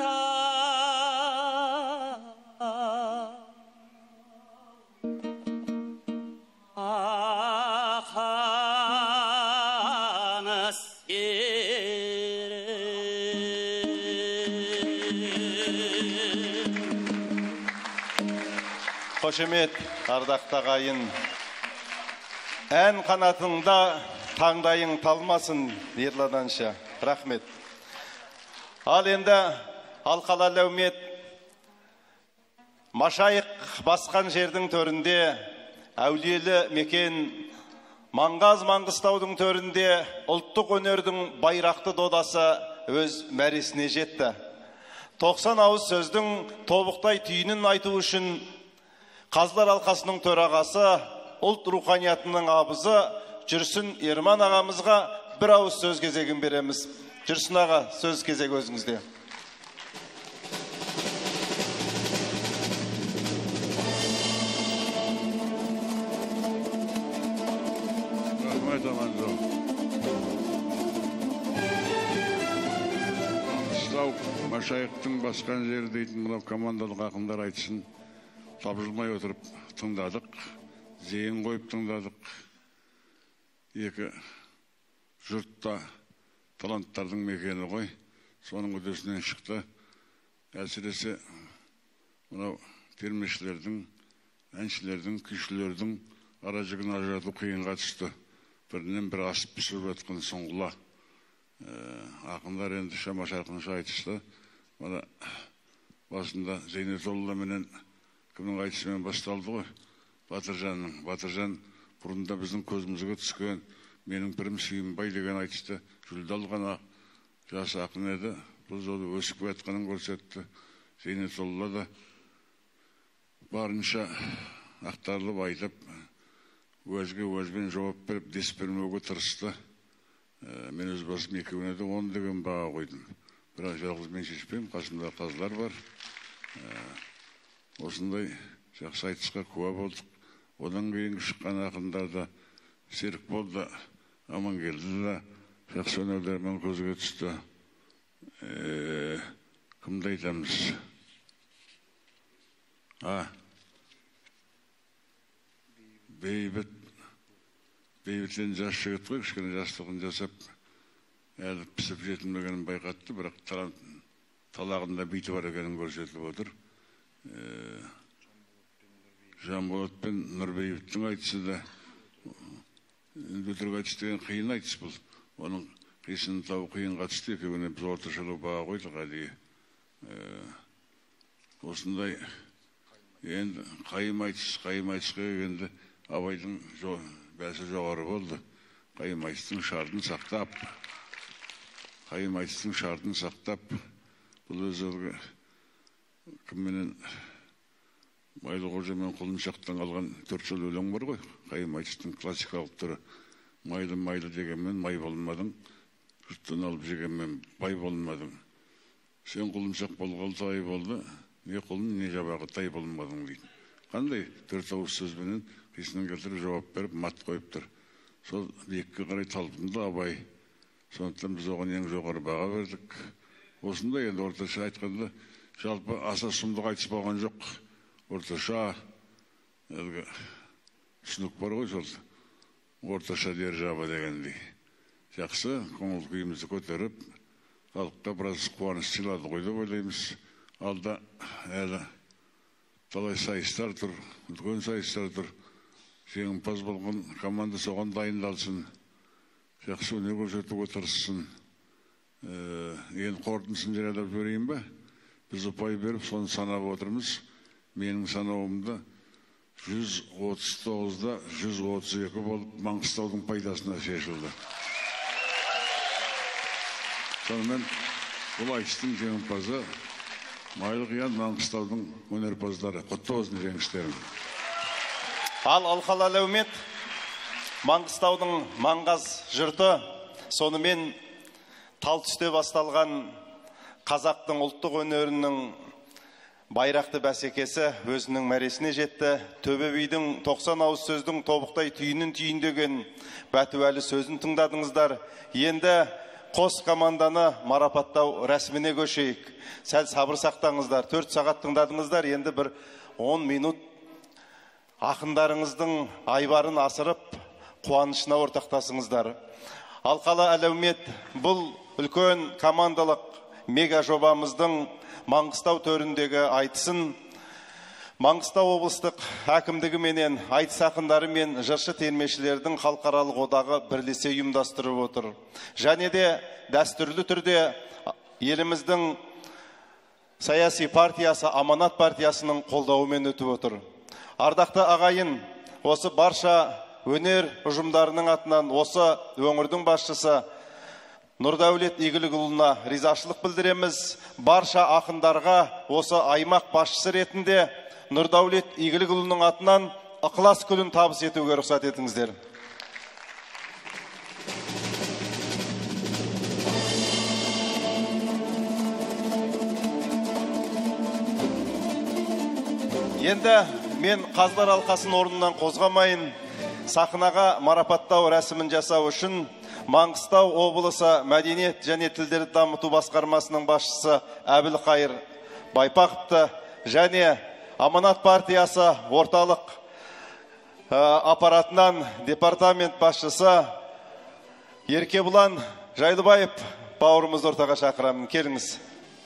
ақаны Қошемет, ардақты ағайын. Ән қанатыңда таңдайың талмасын, ерладанша. Рахмет. Ал енді алқалы әлеумет машайық басқан жердің төрінде, әулиелі мекен Маңғаз Маңғыстаудың төрінде ұлттық өнердің байрақты додасы өз мәресіне жетті. 90 ауыз сөздің тобықтай түйінін айту үшін Қазылар алқасының төрағасы, ұлт руханиятының абызы Жүрсін Ерман ағамызға бір ауыз сөз кезегін береміз. Жүрсін аға, сөз кезегі өзіңізде. Рахмет, Аманжол. Маңғыстау машайықтың басқан жері дейтін мынау командалық ақындар айтсын. Тапжылмай отырып тыңдадық, зейін қойып тыңдадық. Екі жұртта таланттардың мекені ғой, соның үдесінен шықты. Әсіресе мынау термешілердің, әншілердің, күйшілердің ара жігін ажырату қиынға түсті. Бірінен бір асып пісіріп өткен соңғыла. Ақындар енді шама шарқынша айтысты. Мына басында Зейнетолла менен кімнің айтысымен басталды ғой? Батыржанның. Батыржан бұрында біздің көзімізге түскен, менің бірім Сүйінбай деген айтысты. Жүлде алған жас ақын еді. Бұл жолы өсіп өтқанын көрсетті. Зейнетолла да барынша ақтарылып айтып, өзбен жауап беріп, дес бермеуге тырысты. Мен өз басым екеуіне де 10 деген баға қойдым. Бірақ жалғыз мен шешпеймін, қасымда қазылар бар. Осындай жақсы айтысқа куә болдық. Одан кейін шыққан ақындар да Серік болды, Амангелді да жақсы өнерлермен көзге түсті. Кімді айтамыз? Бейбіттен жас жігіт қой, кішкене жастығын жасап, әлі пісіп жетілмегенін байқатты, бірақ талағында бейті бар екенін көрсетіліп отыр. Жанболат пен Нұрбейбіттің айтысы да өтірік айтыс деген қиын айтыс бұл. Оның қисынын тауы қиынға түсті, екеуіне біз орташылы баға қойдық әдейі. Осындай енді қайым айтысқа келгенде Абайдың бәсі жоғары болды. Қайым айтыстың шартын сақтап, бұл өзі кімменен Майлықожа мен Құлыншақтан алған 4 жыл өлең бар ғой. Қайым айтыстың классикалық түрі. Майлы дегенмен май болмадың, жұрттан алып жегенмен бай болмадың. Сен Құлыншақ болғалы тай болды, не құлын, не жабағы тай болмадың дейді. Қандай 4 ауыз сөзбенен қисынын келтіріп жауап беріп, мат қойып тұр. Сол биікке қарай талпынды Абай. Сондықтан біз оған ең жоғары баға бердік. Осындай енді орташа айтқанда, жалпы аса сұмдық айтыс болған жоқ. Орташа түсінік бар ғой сол. Орташа держава дегендей. Жақсы, көңіл күйімізді көтеріп, халыққа біраз қуаныш сыйлады ғой деп ойлаймыз. Алда әлі талай сайыстар тұр, үлкен сайыстар тұр. Жеңімпаз болған команда соған дайындалсын. Жақсы өнер көрсетуге тырыссын. Енді қорытындысын жариялап жіберейін бе? Біз ұпай беріп, соны санап отырмыз. Менің санауымда 139-да 132 болып, Маңғыстаудың пайдасына шешілді. Сонымен бұл айтыстың жеңімпазы Майлы Қиян Маңғыстаудың өнерпаздары. Құтты болсын жеңістерің. Ал алқалы әлеумет Маңғыстаудың маңғаз жұрты, сонымен тал түсте басталған қазақтың ұлттық өнерінің байрақты бәсекесі өзінің мәресіне жетті. Төбе бидің 90 ауыз сөздің тобықтай түйінін түйіндеген бәтуәлі сөзін тыңдадыңыздар. Енді қос команданы марапаттау рәсіміне көшейік. Сәл сабыр сақтаңыздар. 4 сағат тыңдадыңыздар. Енді бір 10 минут ақындарыңыздың айбарын асырып, қуанышына ортақтасыңыздар. Алқалы әлеумет бұл үлкен командалық мега жобамыздың Маңғыстау төріндегі айтысын Маңғыстау облыстық әкімдігі менен айтыс ақындары мен жыршы термешілердің халықаралық одағы бірлесе ұйымдастырып отыр. Және де дәстүрлі түрде еліміздің саяси партиясы Аманат партиясының қолдауымен өтіп отыр. Ардақты ағайын, осы барша өнер ұжымдарының атынан осы өңірдің басшысы Нұрдәулет Игілікұлына ризашылық білдіреміз. Барша ақындарға осы аймақ басшысы ретінде Нұрдәулет Игілікұлының атынан ықылас күлін табыс етуге рұқсат етіңіздер. Енді мен қазылар алқасын орнынан қозғамайын, сахнаға марапаттау рәсімін жасау үшін Маңғыстау облысы мәдениет және тілдерді дамыту басқармасының басшысы Әбілқайыр Байпақовты және Аманат партиясы орталық аппаратынан департамент басшысы Еркебұлан Жайлыбаев бауырымызды ортаға шақырамын. Келіңіз.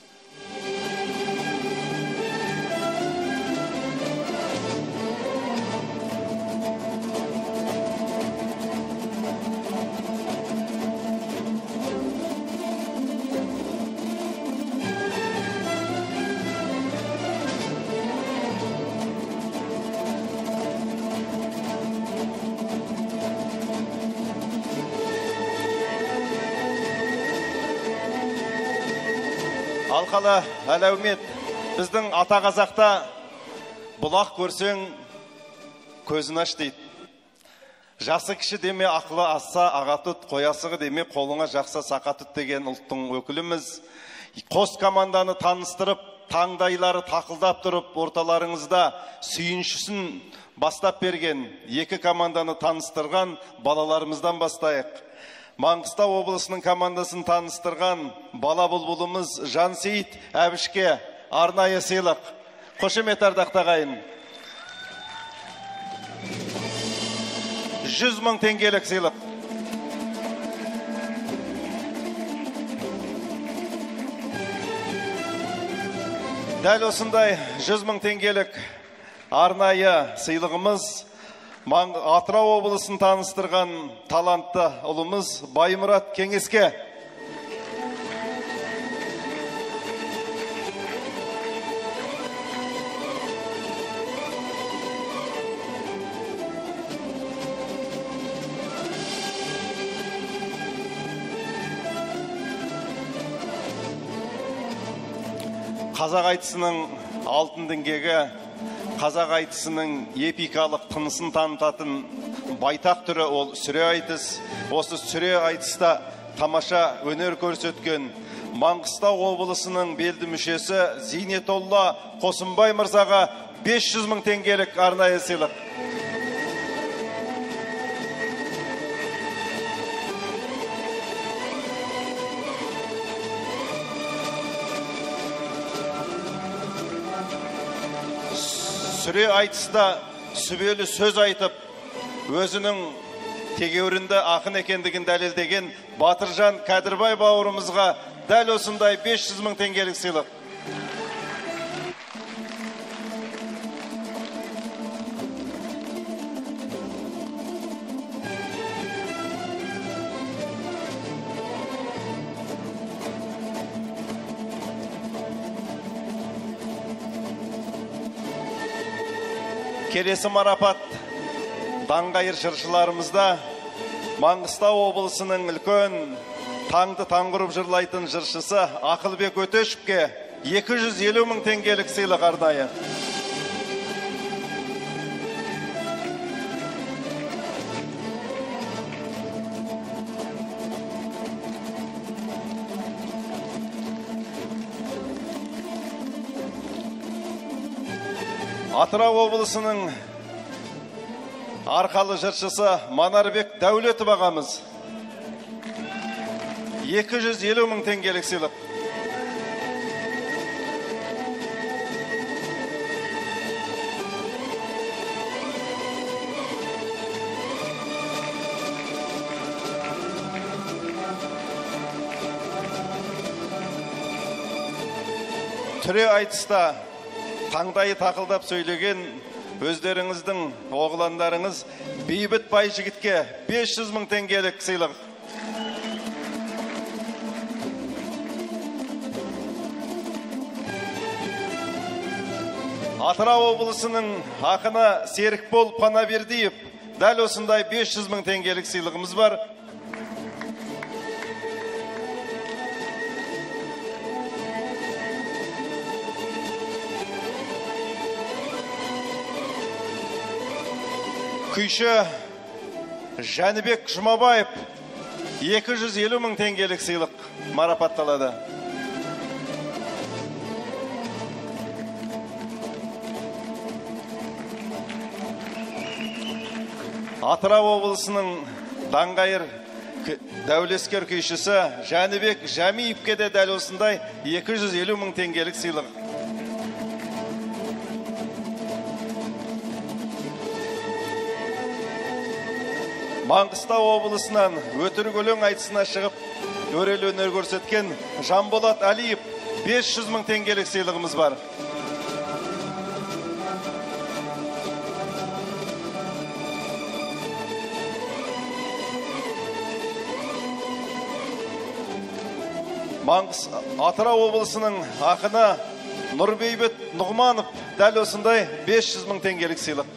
Алқалы әлеумет, біздің ата қазақта бұлақ көрсең көзін аш дейді. Жасы кіші деме ақылы асса аға тұт, қоясығы деме қолыңа жақса сақа тұт деген ұлттың өкіліміз. Қос команданы таныстырып, таңдайлары тақылдап тұрып, орталарыңызда сүйіншісін бастап берген екі команданы таныстырған балаларымыздан бастайық. Маңғыстау облысының командасын таныстырған бала бұлбұлымыз Жансейіт Әбішке арнайы сыйлық. Қошемет ардақты ағайын. 100 мың теңгелік сыйлық. Дәл осындай 100 мың теңгелік арнайы сыйлығымыз Атырау облысын таныстырған талантты ұлымыз Баймұрат Кеңеске. Қазақ айтысының алтын діңгегі, қазақ айтысының эпикалық тынысын танытатын байтақ түрі ол сүре айтыс. Осы сүре айтыста тамаша өнер көрсеткен Маңғыстау облысының белді мүшесі Зейнетолла Қосымбай мырзаға 500 мың теңгелік арнайы сыйлық. Сүре айтыста сүбелі сөз айтып, өзінің тегеурінді ақын екендігін дәлелдеген Батыржан Кәдірбай бауырымызға дәл осындай 500 мың теңгелік сыйлық. келесі марапат даңғайыр жыршыларымызда Маңғыстау облысының үлкен таңды таңғырып жырлайтын жыршысы Ақылбек Өтешевке 250 мың теңгелік сыйлық арнайы. Атырау облысының арқалы жыршысы Манарбек Дәулетов ағамыз 250 мың теңгелік сыйлық. Түре айтыста таңдайы тақылдап сөйлеген өздеріңіздің оғландарыңыз Бейбіт Байжігітке 500 мың теңгелік сыйлық. Атырау облысының ақыны Серікбол Панабердиев дәл осындай 500 мың теңгелік сыйлығымыз бар. Күйші Жәнібек Жұмабаев 250 мың теңгелік сыйлық марапатталады. Атырау облысының даңғайыр дәулескер күйшісі Жәнібек Жәмиевке де дәл осындай 250 мың теңгелік сыйлық. Маңғыстау облысынан өтірік өлең айтысына шығып, өрелі өнер көрсеткен Жанболат Алиев 500 мың теңгелік сыйлығымыз бар. Атырау облысының ақыны Нұрбейбет Нұғманов дәл осындай 500 мың теңгелік сыйлық.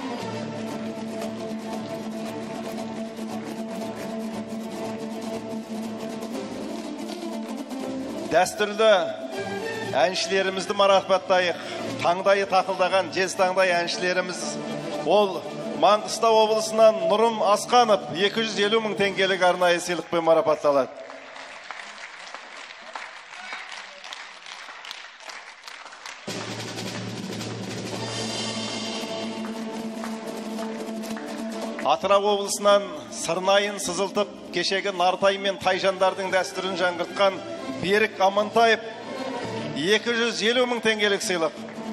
Дәстүрлі әншілерімізді марапаттайық. Таңдайы тақылдаған жез таңдай әншілеріміз. Ол Маңғыстау облысынан Нұрым Асқанов 250 мың теңгелік арнайы сыйлықпен марапатталады. Атырау облысынан сырнайын сызылтып, кешегі Нартай мен Тайжандардың дәстүрін жаңғыртқан Берік Амантаев 250 мың теңгелік сыйлық.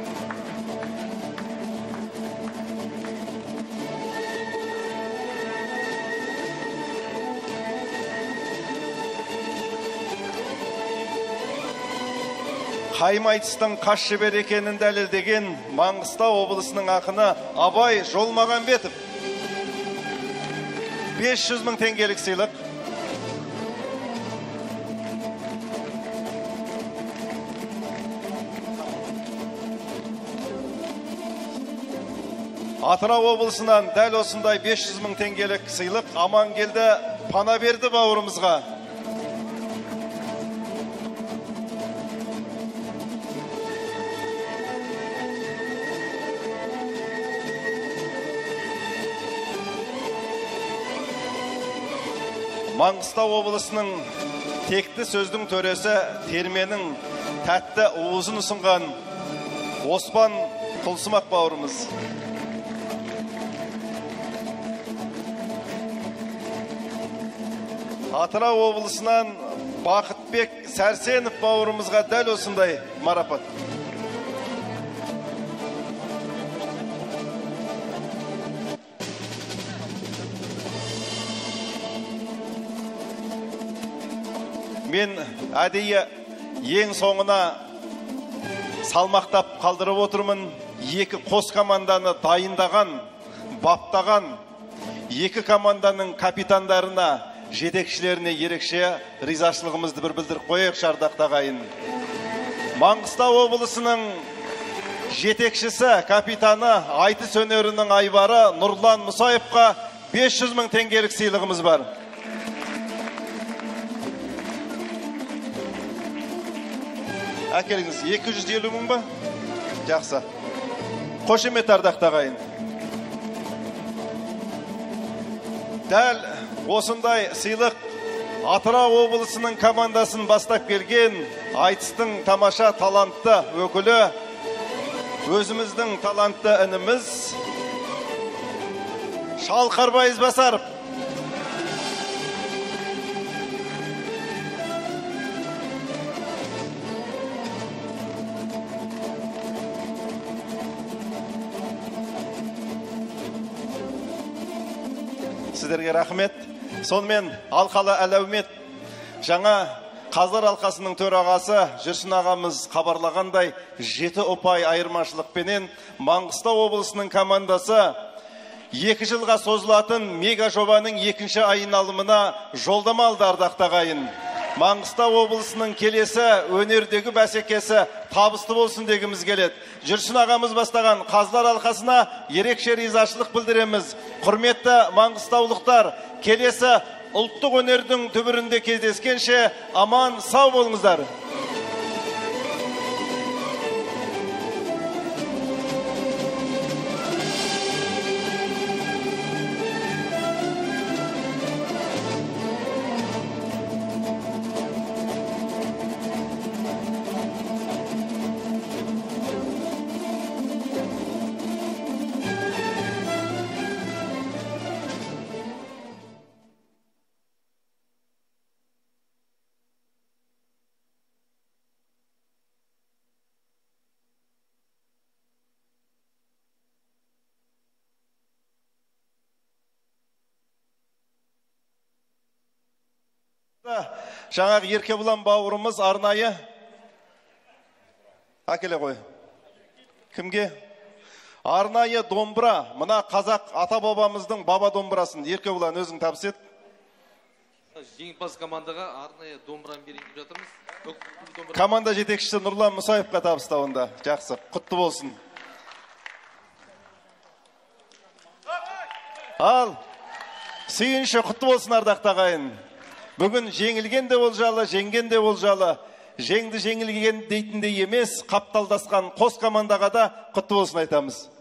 Қайым айтыстың қас шебер екенін дәлелдеген Маңғыстау облысының ақыны Абай Жолмағанбетов 500 мың теңгелік сыйлық. Атырау облысынан дәл осындай 500 мың теңгелік сыйлық Амангелді Панаберді бауырымызға. Маңғыстау облысының текті сөздің төресі терменің тәтті уызын ұсынған Оспан Құлсымақ бауырымыз. Атырау облысынан Бақытбек Сәрсенов бауырымызға дәл осындай марапат. Мен әдейі ең соңына салмақтап қалдырып отырмын. Екі қос команданы дайындаған, баптаған, екі команданың капитандарына, жетекшілеріне ерекше ризашылығымызды бір білдіріп қояйық, ардақты ағайын. Маңғыстау облысының жетекшісі, капитаны, айтыс өнерінің айбары Нұрлан Мұсаевқа 500 мың теңгелік сыйлығымыз бар. Әкеліңіз, 250 мың ба? Жақсы. Қошемет ардақты ағайын. Дәл осындай сыйлық Атырау облысының командасын бастап келген айтыстың тамаша талантты өкілі, өзіміздің талантты ініміз Шалқарбай Ізбасаров. Сіздерге рахмет. Сонымен алқалы әлеумет жаңа қазылар алқасының төрағасы Жүрсін ағамыз хабарлағандай 7 ұпай айырмашылықпенен Маңғыстау облысының командасы 2 жылға созылатын мега жобаның 2-ші айналымына жолдама алды ардақты ағайын. Маңғыстау облысының келесі өнердегі бәсекесі табысты болсын дегіміз келеді. Жүрсін ағамыз бастаған қазылар алқасына ерекше ризашылық білдіреміз. Құрметті маңғыстаулықтар, келесі ұлттық өнердің түбірінде кездескенше аман сау болыңыздар. Жаңағы Еркебұлан бауырымыз арнайы әкеле қой. Кімге? Арнайы домбыра, мына қазақ ата бабамыздың баба домбырасын Еркебұлан өзің табыс ет. Жеңімпаз командаға арнайы домбыраны берейін деп жатырмыз. Команда жетекшісі Нұрлан Мұсаевқа табыстауында. Жақсы, құтты болсын. Ал, сүйінші құтты болсын ардақты ағайын. Бүгін жеңілген де олжалы, жеңген де олжалы. Жеңді жеңілген дейтіндей емес, қапталдасқан қос командаға да құтты болсын айтамыз.